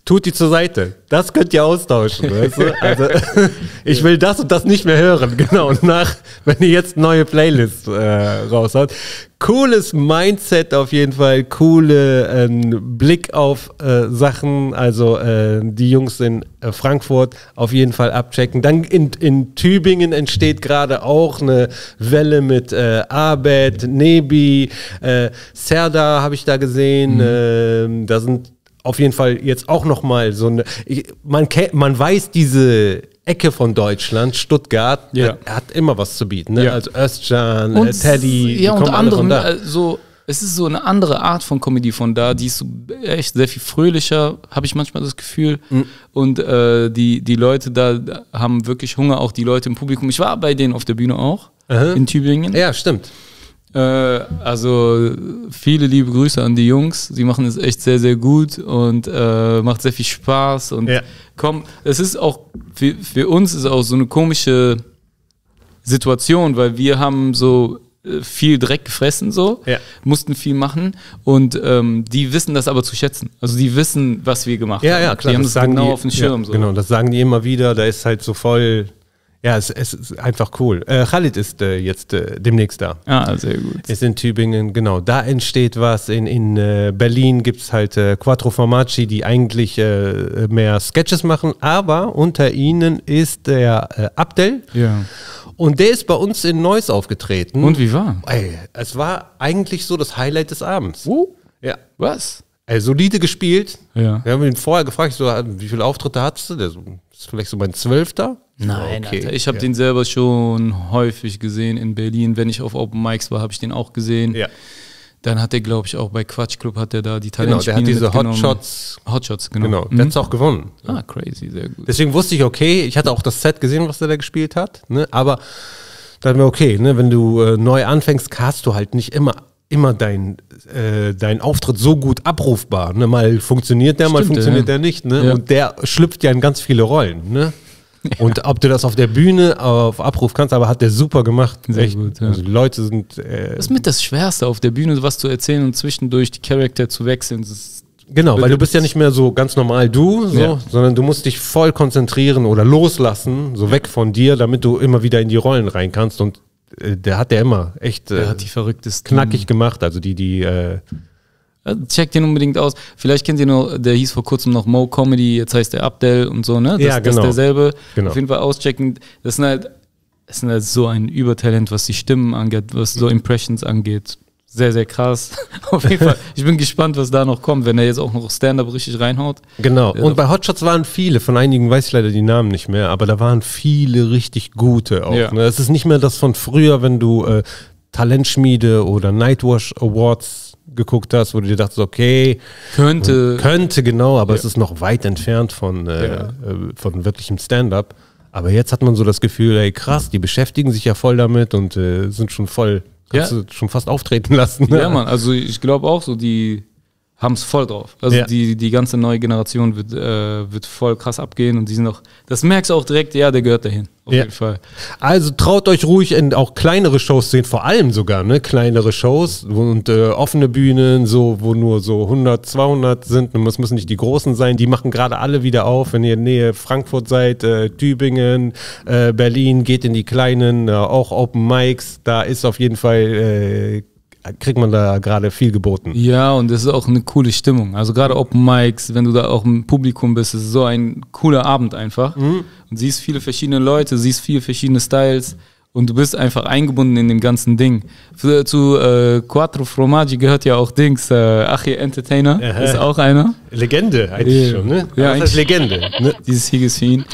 Speaker 2: tut die zur Seite. Das könnt ihr austauschen. Weißt du? Also, ich will das und das nicht mehr hören. Genau, und nach, wenn ihr jetzt neue Playlists äh, raushaut. Cooles Mindset auf jeden Fall, coole äh, Blick auf äh, Sachen, also äh, die Jungs in äh, Frankfurt auf jeden Fall abchecken. Dann in, in Tübingen entsteht gerade auch eine Welle mit äh, Abed, Nebi, äh, Serdar habe ich da gesehen, mhm. äh, da sind auf jeden Fall jetzt auch nochmal so eine, ich, man, man weiß diese Ecke von Deutschland, Stuttgart,
Speaker 1: ja.
Speaker 2: hat immer was zu bieten. Ne?
Speaker 1: Ja.
Speaker 2: Also Özcan,
Speaker 1: und,
Speaker 2: äh, Teddy,
Speaker 1: ja,
Speaker 2: die
Speaker 1: und
Speaker 2: kommen alle von
Speaker 1: anderen,
Speaker 2: da.
Speaker 1: also es ist so eine andere Art von Comedy von da, die ist so echt sehr viel fröhlicher, habe ich manchmal das Gefühl. Mhm. Und äh, die, die Leute da haben wirklich Hunger, auch die Leute im Publikum. Ich war bei denen auf der Bühne auch, Aha. in Tübingen.
Speaker 2: Ja, stimmt.
Speaker 1: Äh, also viele liebe Grüße an die Jungs, sie machen es echt sehr, sehr gut und äh, macht sehr viel Spaß und
Speaker 2: ja.
Speaker 1: komm, es ist auch, für, für uns ist auch so eine komische Situation, weil wir haben so viel Dreck gefressen, so,
Speaker 2: ja.
Speaker 1: mussten viel machen und ähm, die wissen das aber zu schätzen. Also die wissen, was wir gemacht
Speaker 2: ja,
Speaker 1: haben.
Speaker 2: Ja, klar,
Speaker 1: die haben das, das genau die, auf dem Schirm.
Speaker 2: Ja,
Speaker 1: so.
Speaker 2: Genau, das sagen die immer wieder, da ist halt so voll, ja, es, es ist einfach cool. Äh, Khalid ist äh, jetzt äh, demnächst da.
Speaker 1: Ah, sehr gut.
Speaker 2: Ist in Tübingen, genau, da entsteht was. In, in äh, Berlin gibt es halt äh, Quattro Formaggi, die eigentlich äh, mehr Sketches machen, aber unter ihnen ist der äh, Abdel.
Speaker 1: Ja.
Speaker 2: Und der ist bei uns in Neuss aufgetreten.
Speaker 1: Und wie war?
Speaker 2: Ey, es war eigentlich so das Highlight des Abends.
Speaker 1: Uh,
Speaker 2: ja.
Speaker 1: Was?
Speaker 2: Ey, solide gespielt.
Speaker 1: Ja.
Speaker 2: Wir haben ihn vorher gefragt, so, wie viele Auftritte hattest du? Der so, ist vielleicht so mein Zwölfter?
Speaker 1: Nein,
Speaker 2: okay.
Speaker 1: Alter, ich habe
Speaker 2: ja.
Speaker 1: den selber schon häufig gesehen in Berlin. Wenn ich auf Open Mics war, habe ich den auch gesehen.
Speaker 2: Ja.
Speaker 1: Dann hat er, glaube ich, auch bei Quatsch Club hat er da die
Speaker 2: Genau, der hat diese
Speaker 1: mitgenommen.
Speaker 2: Hotshots.
Speaker 1: Hotshots, genau.
Speaker 2: Genau,
Speaker 1: Mhm.
Speaker 2: der hat es auch gewonnen.
Speaker 1: Ah, crazy, sehr gut.
Speaker 2: Deswegen wusste ich, okay, ich hatte auch das Set gesehen, was der da gespielt hat, ne? Aber dann war okay, ne? Wenn du äh, neu anfängst, hast du halt nicht immer immer dein, äh, dein Auftritt so gut abrufbar. Ne? Mal funktioniert der, mal
Speaker 1: Stimmt,
Speaker 2: funktioniert
Speaker 1: ja.
Speaker 2: der nicht. Ne?
Speaker 1: Ja.
Speaker 2: Und der schlüpft ja in ganz viele Rollen. Ne? Ja. Und ob du das auf der Bühne auf Abruf kannst, aber hat der super gemacht.
Speaker 1: Sehr
Speaker 2: Echt.
Speaker 1: gut, ja.
Speaker 2: Also die Leute sind... Äh,
Speaker 1: Das ist mit das Schwerste, auf der Bühne was zu erzählen und zwischendurch die Charakter zu wechseln. Das ist
Speaker 2: Genau, weil du bist ja nicht mehr so ganz normal du, so,
Speaker 1: ja.
Speaker 2: sondern du musst dich voll konzentrieren oder loslassen, so weg von dir, damit du immer wieder in die Rollen rein kannst. Und äh, der hat ja immer echt
Speaker 1: Der
Speaker 2: äh,
Speaker 1: hat die verrücktesten.
Speaker 2: knackig gemacht. Also die, die äh,
Speaker 1: Checkt den unbedingt aus. Vielleicht kennt ihr noch, der hieß vor kurzem noch Mo Comedy, jetzt heißt der Abdel und so, ne? Das,
Speaker 2: Ja,
Speaker 1: das
Speaker 2: genau.
Speaker 1: ist derselbe.
Speaker 2: Genau.
Speaker 1: Auf jeden Fall auschecken. Das sind halt, das sind halt so ein Übertalent, was die Stimmen angeht, was so Impressions angeht. Sehr, sehr krass. Auf jeden Fall. Ich bin gespannt, was da noch kommt, wenn er jetzt auch noch Stand-Up richtig reinhaut.
Speaker 2: Genau.
Speaker 1: Ja,
Speaker 2: Und bei Hotshots waren viele, von einigen weiß ich leider die Namen nicht mehr, aber da waren viele richtig gute auch.
Speaker 1: Ja.
Speaker 2: Ne? Es ist nicht mehr das von früher, wenn du äh, Talentschmiede oder Nightwash Awards geguckt hast, wo du dir dachtest, okay,
Speaker 1: Könnte.
Speaker 2: könnte genau, aber
Speaker 1: Ja.
Speaker 2: es ist noch weit entfernt von, äh,
Speaker 1: Ja.
Speaker 2: äh, von wirklichem Stand-up. Aber jetzt hat man so das Gefühl, ey krass, die beschäftigen sich ja voll damit und äh, sind schon voll, kannst
Speaker 1: Ja.
Speaker 2: du schon fast auftreten lassen. Ne?
Speaker 1: Ja, Mann, also ich glaube auch so, die haben es voll drauf. Also
Speaker 2: Ja.
Speaker 1: die, die ganze neue Generation wird, äh, wird voll krass abgehen und die sind auch, das merkst du auch direkt, ja, der gehört dahin. Auf
Speaker 2: Ja.
Speaker 1: jeden Fall.
Speaker 2: Also traut euch ruhig in auch kleinere Shows zu sehen, vor allem sogar, ne, kleinere Shows und äh, offene Bühnen, so, wo nur so hundert, zweihundert sind, und es müssen nicht die großen sein, die machen gerade alle wieder auf, wenn ihr in Nähe Frankfurt seid, äh, Tübingen, äh, Berlin, geht in die kleinen, äh, auch Open Mics, da ist auf jeden Fall, äh, kriegt man da gerade viel geboten.
Speaker 1: Ja, und das ist auch eine coole Stimmung. Also gerade Open Mics, wenn du da auch im Publikum bist, ist so ein cooler Abend einfach.
Speaker 2: Mhm.
Speaker 1: Und siehst viele verschiedene Leute, siehst viele verschiedene Styles und du bist einfach eingebunden in dem ganzen Ding. Für, zu äh, Quattro Formaggi gehört ja auch Dings, äh, Achi Entertainer,
Speaker 2: Aha.
Speaker 1: ist auch einer.
Speaker 2: Legende eigentlich
Speaker 1: Ja.
Speaker 2: schon, ne?
Speaker 1: Ja,
Speaker 2: Was heißt Legende? Ne?
Speaker 1: Dieses Sieg ist für ihn.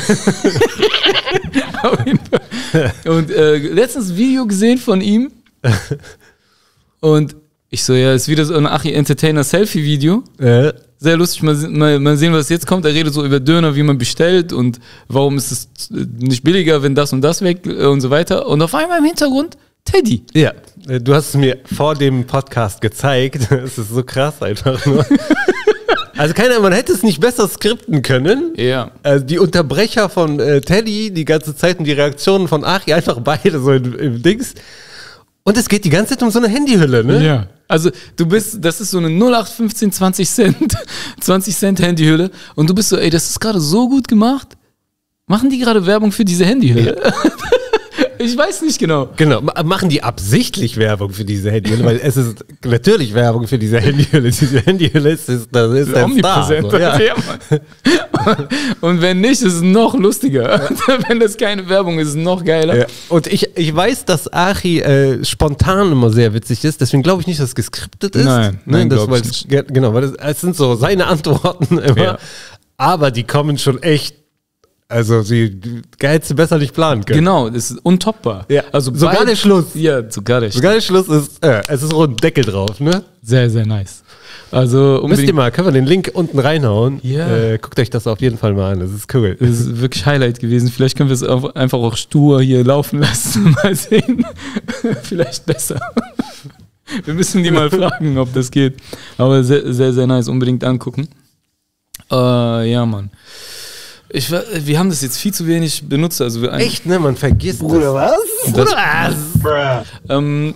Speaker 1: Auf jeden Fall. Und äh, letztens ein Video gesehen von ihm. Und ich so, ja, ist wieder so ein Achi Entertainer Selfie-Video.
Speaker 2: Äh,
Speaker 1: Sehr lustig, mal, mal, mal sehen, was jetzt kommt. Er redet so über Döner, wie man bestellt und warum ist es nicht billiger, wenn das und das weg und so weiter. Und auf einmal im Hintergrund Teddy.
Speaker 2: Ja, äh, du hast es mir vor dem Podcast gezeigt. Es ist so krass einfach nur. Also keiner, man hätte es nicht besser skripten können.
Speaker 1: Ja.
Speaker 2: Also die Unterbrecher von äh, Teddy die ganze Zeit und die Reaktionen von Achi, einfach beide so im, im Dings. Und es geht die ganze Zeit um so eine Handyhülle, ne?
Speaker 1: Ja. Also du bist, das ist so eine null acht fünfzehn zwanzig Cent, zwanzig Cent Handyhülle und du bist so, ey, das ist gerade so gut gemacht. Machen die gerade Werbung für diese Handyhülle? Ja. Ich weiß nicht genau.
Speaker 2: Genau, machen die absichtlich Werbung für diese Handyhülle, weil es ist natürlich Werbung für diese Handyhülle. Diese Handyhülle ist, ist, das ist ein Star. So, ja.
Speaker 1: Ja, und wenn nicht, ist es noch lustiger. Wenn das keine Werbung ist, ist es noch geiler.
Speaker 2: Ja. Und ich, ich weiß, dass Achi äh, spontan immer sehr witzig ist, deswegen glaube ich nicht, dass es geskriptet ist.
Speaker 1: Nein, nein,
Speaker 2: ne, das,
Speaker 1: glaube ich
Speaker 2: es,
Speaker 1: nicht.
Speaker 2: Genau, weil das, es sind so seine Antworten immer, ja. Aber die kommen schon echt. Also, sie hättest du besser nicht planen können.
Speaker 1: Genau, das ist untoppbar.
Speaker 2: Ja.
Speaker 1: Also
Speaker 2: sogar
Speaker 1: beid,
Speaker 2: der Schluss.
Speaker 1: Ja, sogar der Schluss.
Speaker 2: Sogar der Schluss ist, äh, es ist rund Deckel drauf, ne?
Speaker 1: Sehr, sehr nice. Also,
Speaker 2: müsst ihr mal, können wir den Link unten reinhauen?
Speaker 1: Ja.
Speaker 2: Äh, guckt euch das auf jeden Fall mal an, das ist cool.
Speaker 1: Das ist wirklich Highlight gewesen. Vielleicht können wir es auch einfach auch stur hier laufen lassen. Mal sehen. Vielleicht besser. Wir müssen die mal fragen, ob das geht. Aber sehr, sehr, sehr nice. Unbedingt angucken. Äh, ja, Mann. Ich, wir haben das jetzt viel zu wenig benutzt. Also wir
Speaker 2: echt, ne? Man vergisst Bruder,
Speaker 1: das.
Speaker 2: was?
Speaker 1: Bruder, was? Ähm.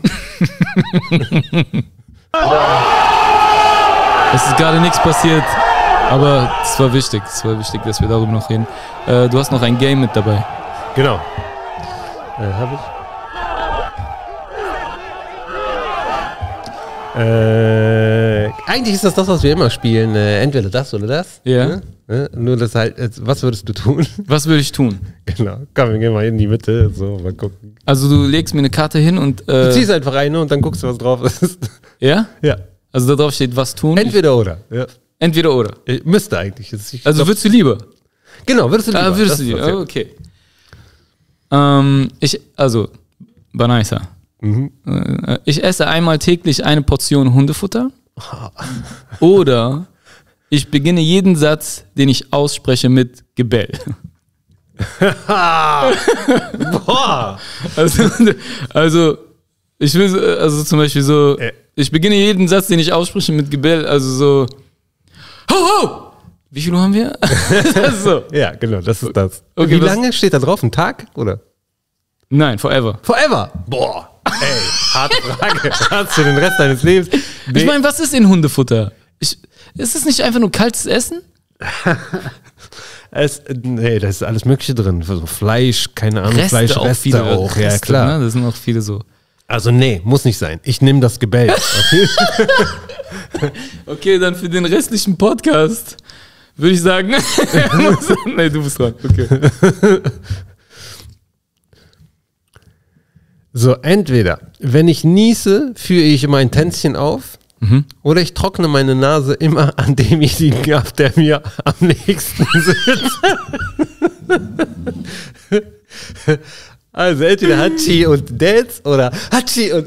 Speaker 1: Es ist gerade nichts passiert, aber es war wichtig. Es war wichtig, dass wir darüber noch reden. Äh, du hast noch ein Game mit dabei.
Speaker 2: Genau. Äh, hab ich. Äh, eigentlich ist das das, was wir immer spielen. Äh, entweder das oder das.
Speaker 1: Ja.
Speaker 2: Ne? Ne? Nur das halt, was würdest du tun?
Speaker 1: Was würde ich tun?
Speaker 2: Genau. Komm, wir gehen mal in die Mitte. So, mal gucken.
Speaker 1: Also du legst mir eine Karte hin und... Äh,
Speaker 2: du ziehst einfach eine und dann guckst du, was drauf ist.
Speaker 1: Ja?
Speaker 2: Ja.
Speaker 1: Also da drauf steht, was tun?
Speaker 2: Entweder ich, oder. Ja.
Speaker 1: Entweder oder.
Speaker 2: Ich, müsste eigentlich. Ich
Speaker 1: also
Speaker 2: glaub,
Speaker 1: würdest du lieber?
Speaker 2: Genau, würdest du lieber.
Speaker 1: Ah, würdest du lieber, ja. Okay. Ähm, ich, also, Banaisa. Mhm. Ich esse einmal täglich eine Portion Hundefutter. Oder ich beginne jeden Satz, den ich ausspreche, mit Gebell.
Speaker 2: Boah!
Speaker 1: Also, also, ich will, also zum Beispiel so, ich beginne jeden Satz, den ich ausspreche, mit Gebell, also so, ho, ho! Wie viel Uhr haben wir? So.
Speaker 2: Ja, genau, das ist das.
Speaker 1: Okay,
Speaker 2: wie lange steht da drauf? Ein Tag, oder?
Speaker 1: Nein, forever.
Speaker 2: Forever? Boah! Ey, harte Frage. Hast du den Rest deines Lebens?
Speaker 1: Nee. Ich meine, was ist in Hundefutter? Ich, ist es nicht einfach nur kaltes Essen?
Speaker 2: es, nee, da ist alles Mögliche drin. So Fleisch, keine Ahnung,
Speaker 1: Reste
Speaker 2: Fleisch,
Speaker 1: auch
Speaker 2: Reste
Speaker 1: viele,
Speaker 2: auch.
Speaker 1: Reste,
Speaker 2: ja, klar.
Speaker 1: Ne? Das sind auch viele so.
Speaker 2: Also nee, muss nicht sein. Ich nehme das Gebell.
Speaker 1: Okay, dann für den restlichen Podcast würde ich sagen, nee, du bist dran. Okay.
Speaker 2: So, entweder, wenn ich niese, führe ich mein Tänzchen auf, mhm. oder ich trockne meine Nase immer an demjenigen ab, der mir am nächsten sitzt. Also entweder Hatschi und Dance oder Hatschi und...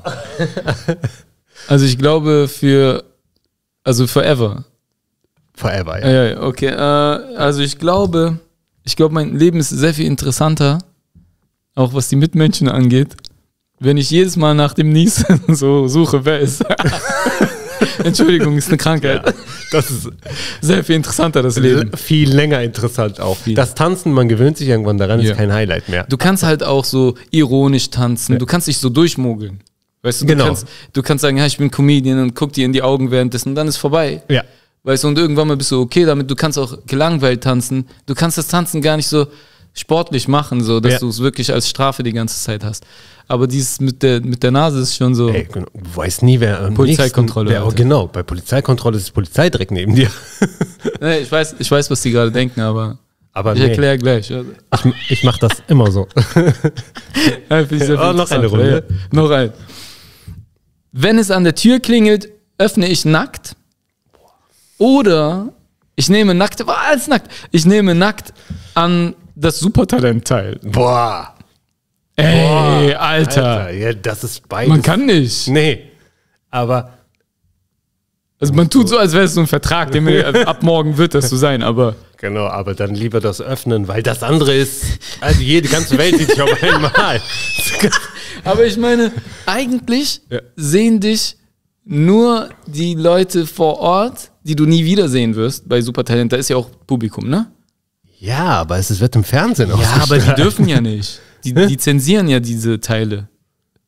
Speaker 1: Also ich glaube für, also forever.
Speaker 2: Forever, ja.
Speaker 1: Ja, ja, okay. Äh, also ich glaube, ich glaube, mein Leben ist sehr viel interessanter, auch was die Mitmenschen angeht, wenn ich jedes Mal nach dem Niesen so suche, wer ist. Entschuldigung, ist eine Krankheit.
Speaker 2: Ja, das ist
Speaker 1: sehr viel interessanter, das Leben.
Speaker 2: Viel länger interessant auch. Viel. Das Tanzen, man gewöhnt sich irgendwann daran, ja. Ist kein Highlight mehr.
Speaker 1: Du kannst halt auch so ironisch tanzen, ja. Du kannst dich so durchmogeln. Weißt du, du,
Speaker 2: genau.
Speaker 1: kannst, du kannst sagen, ja, ich bin Comedian und guck dir in die Augen währenddessen und dann ist vorbei.
Speaker 2: Ja.
Speaker 1: Weißt du, und irgendwann mal bist du okay damit, du kannst auch gelangweilt tanzen. Du kannst das Tanzen gar nicht so sportlich machen, so dass ja. du es wirklich als Strafe die ganze Zeit hast. Aber dieses mit der, mit der Nase ist schon so.
Speaker 2: Ey, du weißt nie, wer am
Speaker 1: Polizeikontrolle.
Speaker 2: Nächsten, wer, genau, bei Polizeikontrolle ist die Polizei direkt neben dir.
Speaker 1: Nee, ich weiß, ich weiß, was die gerade denken, aber,
Speaker 2: aber
Speaker 1: ich
Speaker 2: nee.
Speaker 1: erkläre gleich.
Speaker 2: Ich, ich mache das immer so.
Speaker 1: Ja, ich sehr
Speaker 2: oh, noch eine Runde.
Speaker 1: Ja, noch ein. Wenn es an der Tür klingelt, öffne ich nackt. Oder ich nehme nackt, war alles nackt. Ich nehme nackt an das Supertalent teil.
Speaker 2: Boah.
Speaker 1: Ey,
Speaker 2: Boah,
Speaker 1: Alter.
Speaker 2: Alter. Ja, das ist beides.
Speaker 1: Man kann nicht.
Speaker 2: Nee. Aber.
Speaker 1: Also man tut so, als wäre es so ein Vertrag, den wir, ab morgen wird das so sein, aber.
Speaker 2: Genau, aber dann lieber das öffnen, weil das andere ist. Also jede ganze Welt sieht dich auf einmal.
Speaker 1: Aber ich meine, eigentlich ja. sehen dich nur die Leute vor Ort, die du nie wiedersehen wirst bei Supertalent. Da ist ja auch Publikum, ne?
Speaker 2: Ja, aber es wird im Fernsehen
Speaker 1: Ja, aber die dürfen ja nicht. Die, die zensieren ja diese Teile.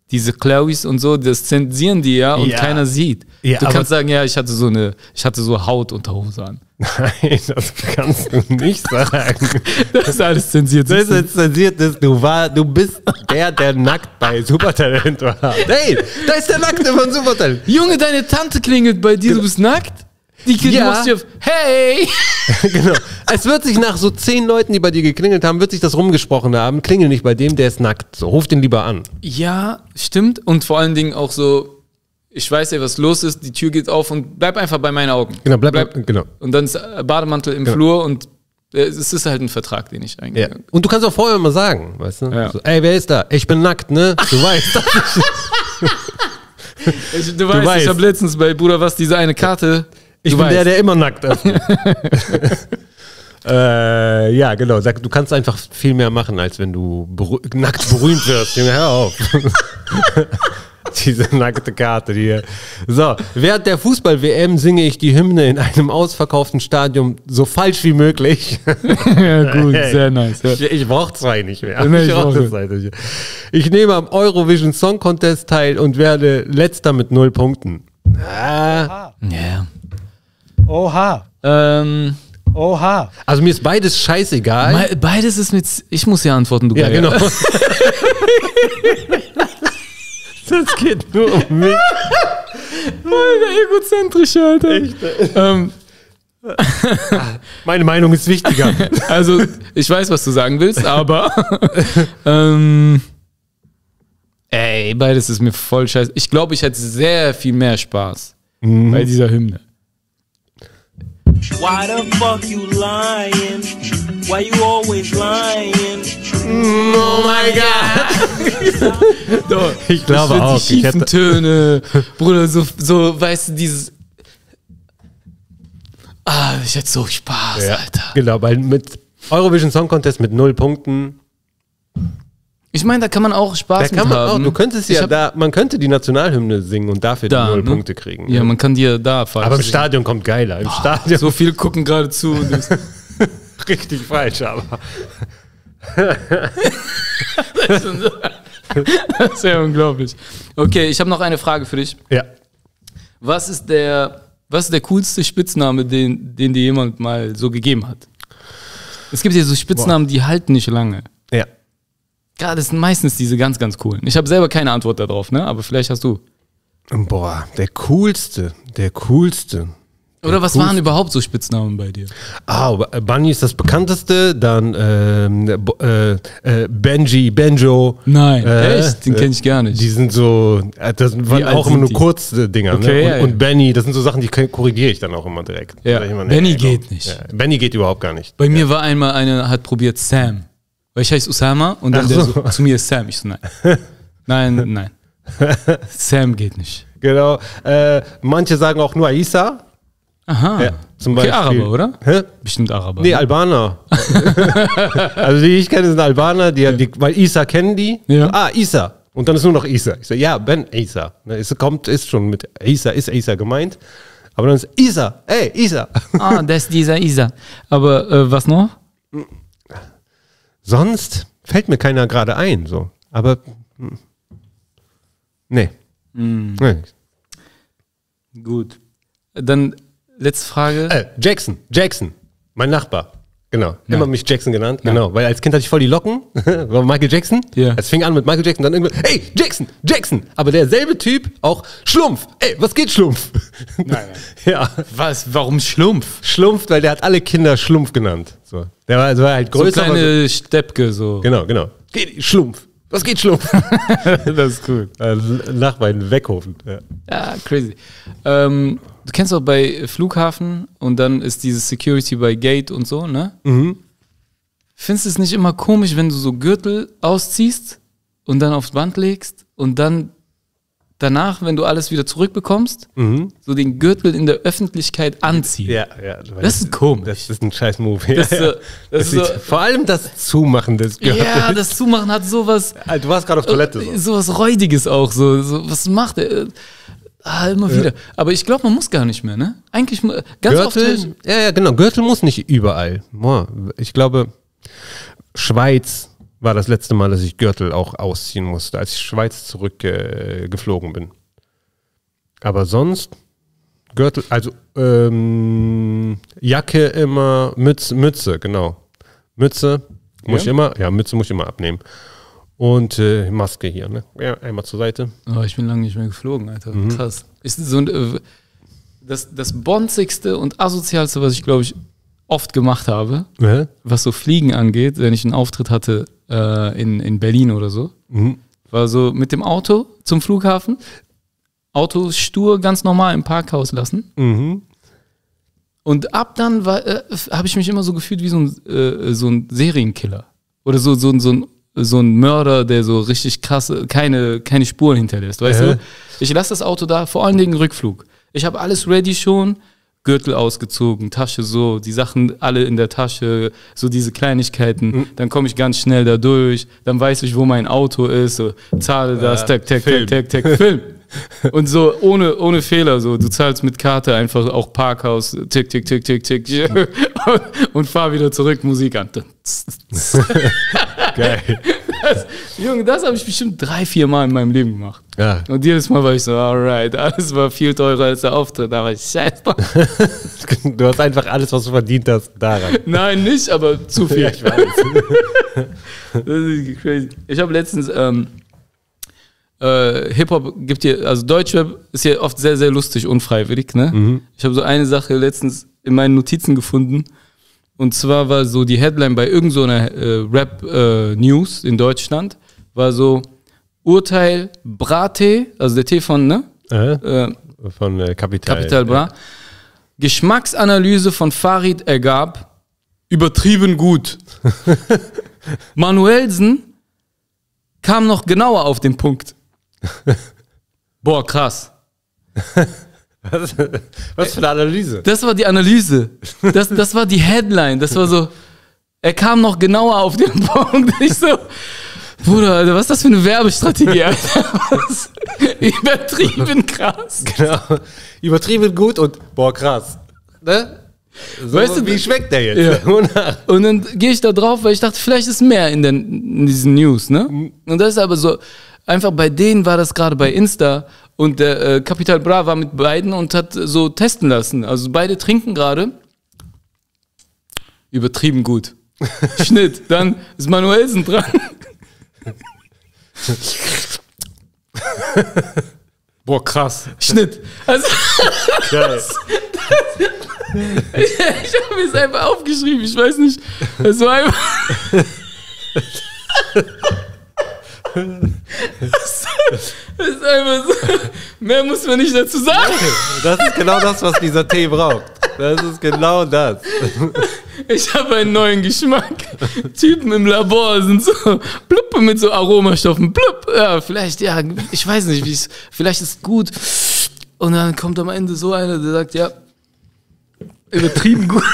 Speaker 1: diese Chloes und so, das zensieren die ja und
Speaker 2: Ja.
Speaker 1: keiner sieht.
Speaker 2: Ja,
Speaker 1: du
Speaker 2: aber-
Speaker 1: kannst sagen, ja, ich hatte so eine, ich hatte so Hautunterhose an.
Speaker 2: Nein, das kannst du nicht sagen.
Speaker 1: Das ist alles zensiert.
Speaker 2: Das ist zensiert, ist, du, war, du bist der, der nackt bei Supertalent war. Hey, da ist der Nackte von Supertalent.
Speaker 1: Junge, deine Tante klingelt bei dir, du bist nackt? Die Kinder
Speaker 2: Ja.
Speaker 1: musst du auf, hey!
Speaker 2: Genau. Es wird sich nach so zehn Leuten, die bei dir geklingelt haben, wird sich das rumgesprochen haben. Klingel nicht bei dem, der ist nackt. So, ruf den lieber an.
Speaker 1: Ja, stimmt. Und vor allen Dingen auch so, ich weiß ja, was los ist, die Tür geht auf und bleib einfach bei meinen Augen.
Speaker 2: Genau, bleib, bleib genau.
Speaker 1: Und dann ist äh, Bademantel im Flur und äh, es ist halt ein Vertrag, den ich
Speaker 2: Ja.
Speaker 1: eingegangen habe.
Speaker 2: Und du kannst auch vorher mal sagen, weißt du?
Speaker 1: Ja.
Speaker 2: So, ey, wer ist da? Ich bin nackt, ne? Du weißt.
Speaker 1: Ich, du, weißt,
Speaker 2: weißt.
Speaker 1: ich habe letztens bei Bruder was diese eine Karte.
Speaker 2: Ich
Speaker 1: du
Speaker 2: bin
Speaker 1: weißt.
Speaker 2: der, der immer nackt ist. äh, ja, genau. Sag, du kannst einfach viel mehr machen, als wenn du berü nackt berühmt wirst. Junge, hör auf. Diese nackte Karte hier. So, während der Fußball-W M singe ich die Hymne in einem ausverkauften Stadion so falsch wie möglich.
Speaker 1: Ja, gut, sehr nice. Ja.
Speaker 2: Ich, ich brauche zwei nicht mehr.
Speaker 1: Nee, ich
Speaker 2: ich, brauch
Speaker 1: brauch
Speaker 2: das halt nicht. Ich nehme am Eurovision Song Contest teil und werde letzter mit null Punkten. Ah.
Speaker 1: Ja.
Speaker 3: Oha.
Speaker 1: Ähm,
Speaker 3: Oha.
Speaker 2: Also mir ist beides scheißegal.
Speaker 1: me- beides ist mit. Ich muss ja antworten, du
Speaker 2: Ja,
Speaker 1: Geier.
Speaker 2: genau. Das geht nur um mich.
Speaker 1: Alter, egozentrisch, Alter.
Speaker 2: Echt?
Speaker 1: Ähm,
Speaker 2: Meine Meinung ist wichtiger.
Speaker 1: also, ich weiß, was du sagen willst, aber. ähm, ey, beides ist mir voll scheiße. Ich glaube, ich hätte sehr viel mehr Spaß bei dieser Hymne.
Speaker 4: Why the fuck you lying? Why you always lying?
Speaker 2: Oh mein Gott.
Speaker 1: Doch,
Speaker 2: Ich glaube
Speaker 1: find
Speaker 2: auch.
Speaker 1: Die schiefen
Speaker 2: Ich hätte-
Speaker 1: Töne, Bruder, so, so, weißt du, dieses. Ah, ich hätte so Spaß,
Speaker 2: Ja,
Speaker 1: Alter.
Speaker 2: genau, weil mit Eurovision Song Contest mit null Punkten,
Speaker 1: Ich meine, da kann man auch
Speaker 2: da
Speaker 1: Spaß
Speaker 2: kann man
Speaker 1: mit
Speaker 2: auch,
Speaker 1: haben.
Speaker 2: du könntest
Speaker 1: Ich
Speaker 2: ja
Speaker 1: hab-
Speaker 2: da, man könnte die Nationalhymne singen und dafür
Speaker 1: Da,
Speaker 2: die null
Speaker 1: ne?
Speaker 2: Punkte kriegen.
Speaker 1: Ja, man kann dir da falsch
Speaker 2: aber im
Speaker 1: singen.
Speaker 2: Stadion kommt geiler. Im Stadion
Speaker 1: So viele gucken gerade zu. Und das,
Speaker 2: richtig falsch, aber.
Speaker 1: das ist ja unglaublich. Okay, ich habe noch eine Frage für dich.
Speaker 2: Ja.
Speaker 1: Was ist der, was ist der coolste Spitzname, den, den dir jemand mal so gegeben hat? Es gibt ja so Spitznamen, die halten nicht lange.
Speaker 2: Ja.
Speaker 1: Ja, das sind meistens diese ganz, ganz coolen. Ich habe selber keine Antwort darauf, ne? Aber vielleicht hast du.
Speaker 2: Boah, der coolste, der coolste.
Speaker 1: Oder was
Speaker 2: coolste.
Speaker 1: waren überhaupt so Spitznamen bei dir?
Speaker 2: Ah, Bunny ist das bekannteste, dann ähm, Bo- äh, äh, Benji, Benjo.
Speaker 1: Nein,
Speaker 2: Äh,
Speaker 1: echt? Den
Speaker 2: äh,
Speaker 1: kenne ich gar nicht.
Speaker 2: Die sind so, äh, das waren
Speaker 1: alt
Speaker 2: auch immer
Speaker 1: sind
Speaker 2: nur
Speaker 1: die?
Speaker 2: kurze Dinger.
Speaker 1: Okay,
Speaker 2: ne? Und,
Speaker 1: ja, ja.
Speaker 2: und Benny, das sind so Sachen, die korrigiere ich dann auch immer direkt.
Speaker 1: Ja.
Speaker 2: Sag ich immer,
Speaker 1: Benny
Speaker 2: nee,
Speaker 1: geht
Speaker 2: no.
Speaker 1: nicht.
Speaker 2: Ja. Benny geht überhaupt gar nicht.
Speaker 1: Bei mir war einmal einer, hat probiert Sam. Weil ich heiße Usama und dann
Speaker 2: Ach
Speaker 1: der
Speaker 2: so.
Speaker 1: so, zu mir ist Sam. Ich so, nein. Nein, nein. Sam geht nicht.
Speaker 2: Genau. Äh, manche sagen auch nur Aisa.
Speaker 1: Aha.
Speaker 2: Ja, zum
Speaker 1: Okay,
Speaker 2: Beispiel.
Speaker 1: Araber, oder?
Speaker 2: Hä?
Speaker 1: Bestimmt Araber.
Speaker 2: Nee, Albaner. Also die ich kenne, sind Albaner, die, die, weil Isa kennen die.
Speaker 1: Ja.
Speaker 2: So, ah, Isa. Und dann ist nur noch Isa. Ich so, ja, Ben Isa. Ne, Es kommt, ist schon mit Isa, ist Isa gemeint. Aber dann ist Isa, ey, Isa.
Speaker 1: Ah, das ist dieser Isa. Aber äh, was noch?
Speaker 2: Sonst fällt mir keiner gerade ein, so. Aber, hm. nee.
Speaker 1: Hm.
Speaker 2: nee.
Speaker 1: Gut. Dann letzte Frage.
Speaker 2: Äh, Jackson, Jackson, mein Nachbar. Genau, immer mich Jackson genannt, genau, weil als Kind hatte ich voll die Locken, war Michael Jackson,
Speaker 1: Ja.
Speaker 2: es fing an mit Michael Jackson, dann irgendwann, ey, Jackson, Jackson, aber derselbe Typ, auch Schlumpf, ey, was geht Schlumpf? Nein, nein. Ja,
Speaker 1: Was? Warum Schlumpf?
Speaker 2: Schlumpf, weil der hat alle Kinder Schlumpf genannt, so. Der war, also war halt
Speaker 1: So
Speaker 2: größer, aber
Speaker 1: kleine Steppke, so.
Speaker 2: so, genau, genau, geht, Schlumpf, was geht Schlumpf?
Speaker 1: Das ist cool.
Speaker 2: äh, Nachbar in Weckhofen, ja.
Speaker 1: Ja, crazy. Ähm, du kennst auch bei Flughafen und dann ist dieses Security bei Gate und so, ne?
Speaker 2: Mhm.
Speaker 1: Findest du es nicht immer komisch, wenn du so Gürtel ausziehst und dann aufs Band legst und dann danach, wenn du alles wieder zurückbekommst, so den Gürtel in der Öffentlichkeit anziehen?
Speaker 2: Mhm. Ja, ja.
Speaker 1: Das ist komisch.
Speaker 2: Das ist ein scheiß Move.
Speaker 1: Das ist so- das ist
Speaker 2: sieht-
Speaker 1: so-
Speaker 2: vor allem das Zumachen des Gürtels.
Speaker 1: Ja, das Zumachen hat sowas,
Speaker 2: Ah, Du warst gerade auf Toilette. So.
Speaker 1: sowas Räudiges auch. So, so was macht er? Ah, immer wieder. Aber ich glaube, man muss gar nicht mehr, ne? Eigentlich mu- ganz oft.
Speaker 2: Gürtel, ja, ja, genau. Gürtel muss nicht überall. Boah, ich glaube, Schweiz, war das letzte Mal, dass ich Gürtel auch ausziehen musste, als ich Schweiz zurückgeflogen äh, geflogen bin. Aber sonst, Gürtel, also ähm, Jacke immer, Mütze, Mütze, genau. Mütze muss
Speaker 1: Ja?
Speaker 2: ich immer, ja, Mütze muss ich immer abnehmen. Und äh, Maske hier, ne? Ja, einmal zur Seite.
Speaker 1: Oh, ich bin lange nicht mehr geflogen, Alter. Krass. Ist so ein, äh, das, das bonzigste und asozialste, was ich, glaube ich, oft gemacht habe,
Speaker 2: Hä?
Speaker 1: was so Fliegen angeht, wenn ich einen Auftritt hatte äh, in, in Berlin oder so,
Speaker 2: Mhm.
Speaker 1: war so mit dem Auto zum Flughafen, Auto stur ganz normal im Parkhaus lassen.
Speaker 2: Mhm.
Speaker 1: Und ab dann war, äh, habe ich mich immer so gefühlt wie so ein, äh, so ein Serienkiller. Oder so, so, so, ein, so ein Mörder, der so richtig krasse, keine, keine Spuren hinterlässt. Weißt
Speaker 2: Äh.
Speaker 1: du? Ich lasse das Auto da, vor allen Dingen Rückflug. Ich habe alles ready schon, Gürtel ausgezogen, Tasche so, die Sachen alle in der Tasche, so diese Kleinigkeiten.
Speaker 2: Mhm.
Speaker 1: Dann komme ich ganz schnell da durch, dann weiß ich, wo mein Auto ist, so, zahle das,
Speaker 2: Äh,
Speaker 1: tack, tack,
Speaker 2: Film.
Speaker 1: tack, tack, tack, Film. Und so ohne, ohne Fehler, so du zahlst mit Karte einfach auch Parkhaus, tick, tick, tick, tick, tick und, und fahr wieder zurück, Musik an.
Speaker 2: Geil.
Speaker 1: Das, Junge, das habe ich bestimmt drei, vier Mal in meinem Leben gemacht.
Speaker 2: Ja.
Speaker 1: Und jedes Mal war ich so, alright, alles war viel teurer als der Auftritt, aber scheiße.
Speaker 2: Du hast einfach alles, was du verdient hast, daran.
Speaker 1: Nein, nicht, aber zu viel.
Speaker 2: Ja, ich weiß.
Speaker 1: Das ist crazy. Ich habe letztens ähm, äh, Hip-Hop gibt hier, also Deutschrap ist hier oft sehr, sehr lustig, unfreiwillig, ne?
Speaker 2: Mhm.
Speaker 1: Ich habe so eine Sache letztens in meinen Notizen gefunden. Und zwar war so die Headline bei irgend so einer äh, Rap-News in Deutschland, war so Urteil Bra-Tee, also der Tee von, ne?
Speaker 2: Äh?
Speaker 1: Äh,
Speaker 2: Von äh, Kapital.
Speaker 1: Capital Bra. Geschmacksanalyse von Farid ergab, übertrieben gut. Manuelsen kam noch genauer auf den Punkt. Boah, krass.
Speaker 2: Was, was für eine Analyse?
Speaker 1: Das war die Analyse. Das, das war die Headline. Das war so, er kam noch genauer auf den Punkt. Ich so, Bruder, Alter, was ist das für eine Werbestrategie, Alter? Was? Übertrieben krass.
Speaker 2: Genau. Übertrieben gut und boah, krass. Ne? So,
Speaker 1: Weißt du,
Speaker 2: wie schmeckt der jetzt?
Speaker 1: Ja. Und dann gehe ich da drauf, weil ich dachte, vielleicht ist mehr in, den, in diesen News, ne? Und das ist aber so, einfach bei denen war das gerade bei Insta und der äh, Capital Bra war mit beiden und hat so testen lassen. Also beide trinken gerade. Übertrieben gut. Schnitt. Dann ist Manuelsen dran. Boah, krass. Schnitt. Also,
Speaker 2: Geil.
Speaker 1: ich habe mir es einfach aufgeschrieben, ich weiß nicht. Es war einfach. Das ist einfach so. Mehr muss man nicht dazu sagen.
Speaker 2: Das ist genau das, was dieser Tee braucht. Das ist genau das.
Speaker 1: Ich habe einen neuen Geschmack. Typen im Labor sind so plupp mit so Aromastoffen. Plupp. Ja, vielleicht, ja, ich weiß nicht, wie es. Vielleicht ist es gut. Und dann kommt am Ende so einer, der sagt, ja, übertrieben gut.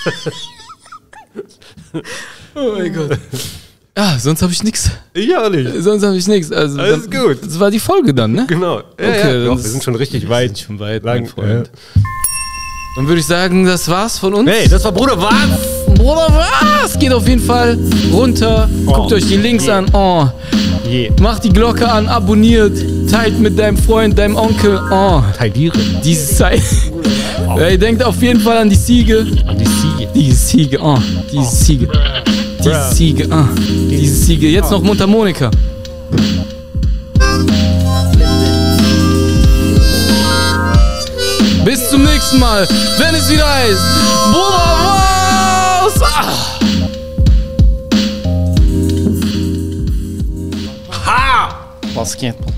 Speaker 1: Oh mein Gott. Ja, sonst habe ich nichts.
Speaker 2: Ich auch nicht.
Speaker 1: Sonst habe ich nichts. Also,
Speaker 2: Alles
Speaker 1: dann,
Speaker 2: gut.
Speaker 1: Das war die Folge dann, ne?
Speaker 2: Genau. Ja,
Speaker 1: Okay,
Speaker 2: ja,
Speaker 1: dann
Speaker 2: doch,
Speaker 1: ist-
Speaker 2: wir sind schon richtig weit.
Speaker 1: Schon weit,
Speaker 2: Lang,
Speaker 1: mein Freund. Dann würde ich sagen, das war's von uns.
Speaker 2: Hey, das war Bruder was?
Speaker 1: Bruder, was? Geht auf jeden Fall runter. Guckt euch die Links an. Oh.
Speaker 2: Yeah.
Speaker 1: Macht die Glocke an, abonniert, teilt mit deinem Freund, deinem Onkel. Oh.
Speaker 2: Teidiere.
Speaker 1: Diese Zeit. Ey, denkt auf jeden Fall an die Siege.
Speaker 2: Die Siege.
Speaker 1: Diese Siege, oh. Diese Siege. Diese Siege, oh. Diese Siege. Jetzt noch Mundharmonika. Bis zum nächsten Mal, wenn es wieder heißt Bruder, was? Ah. Ha! Was geht?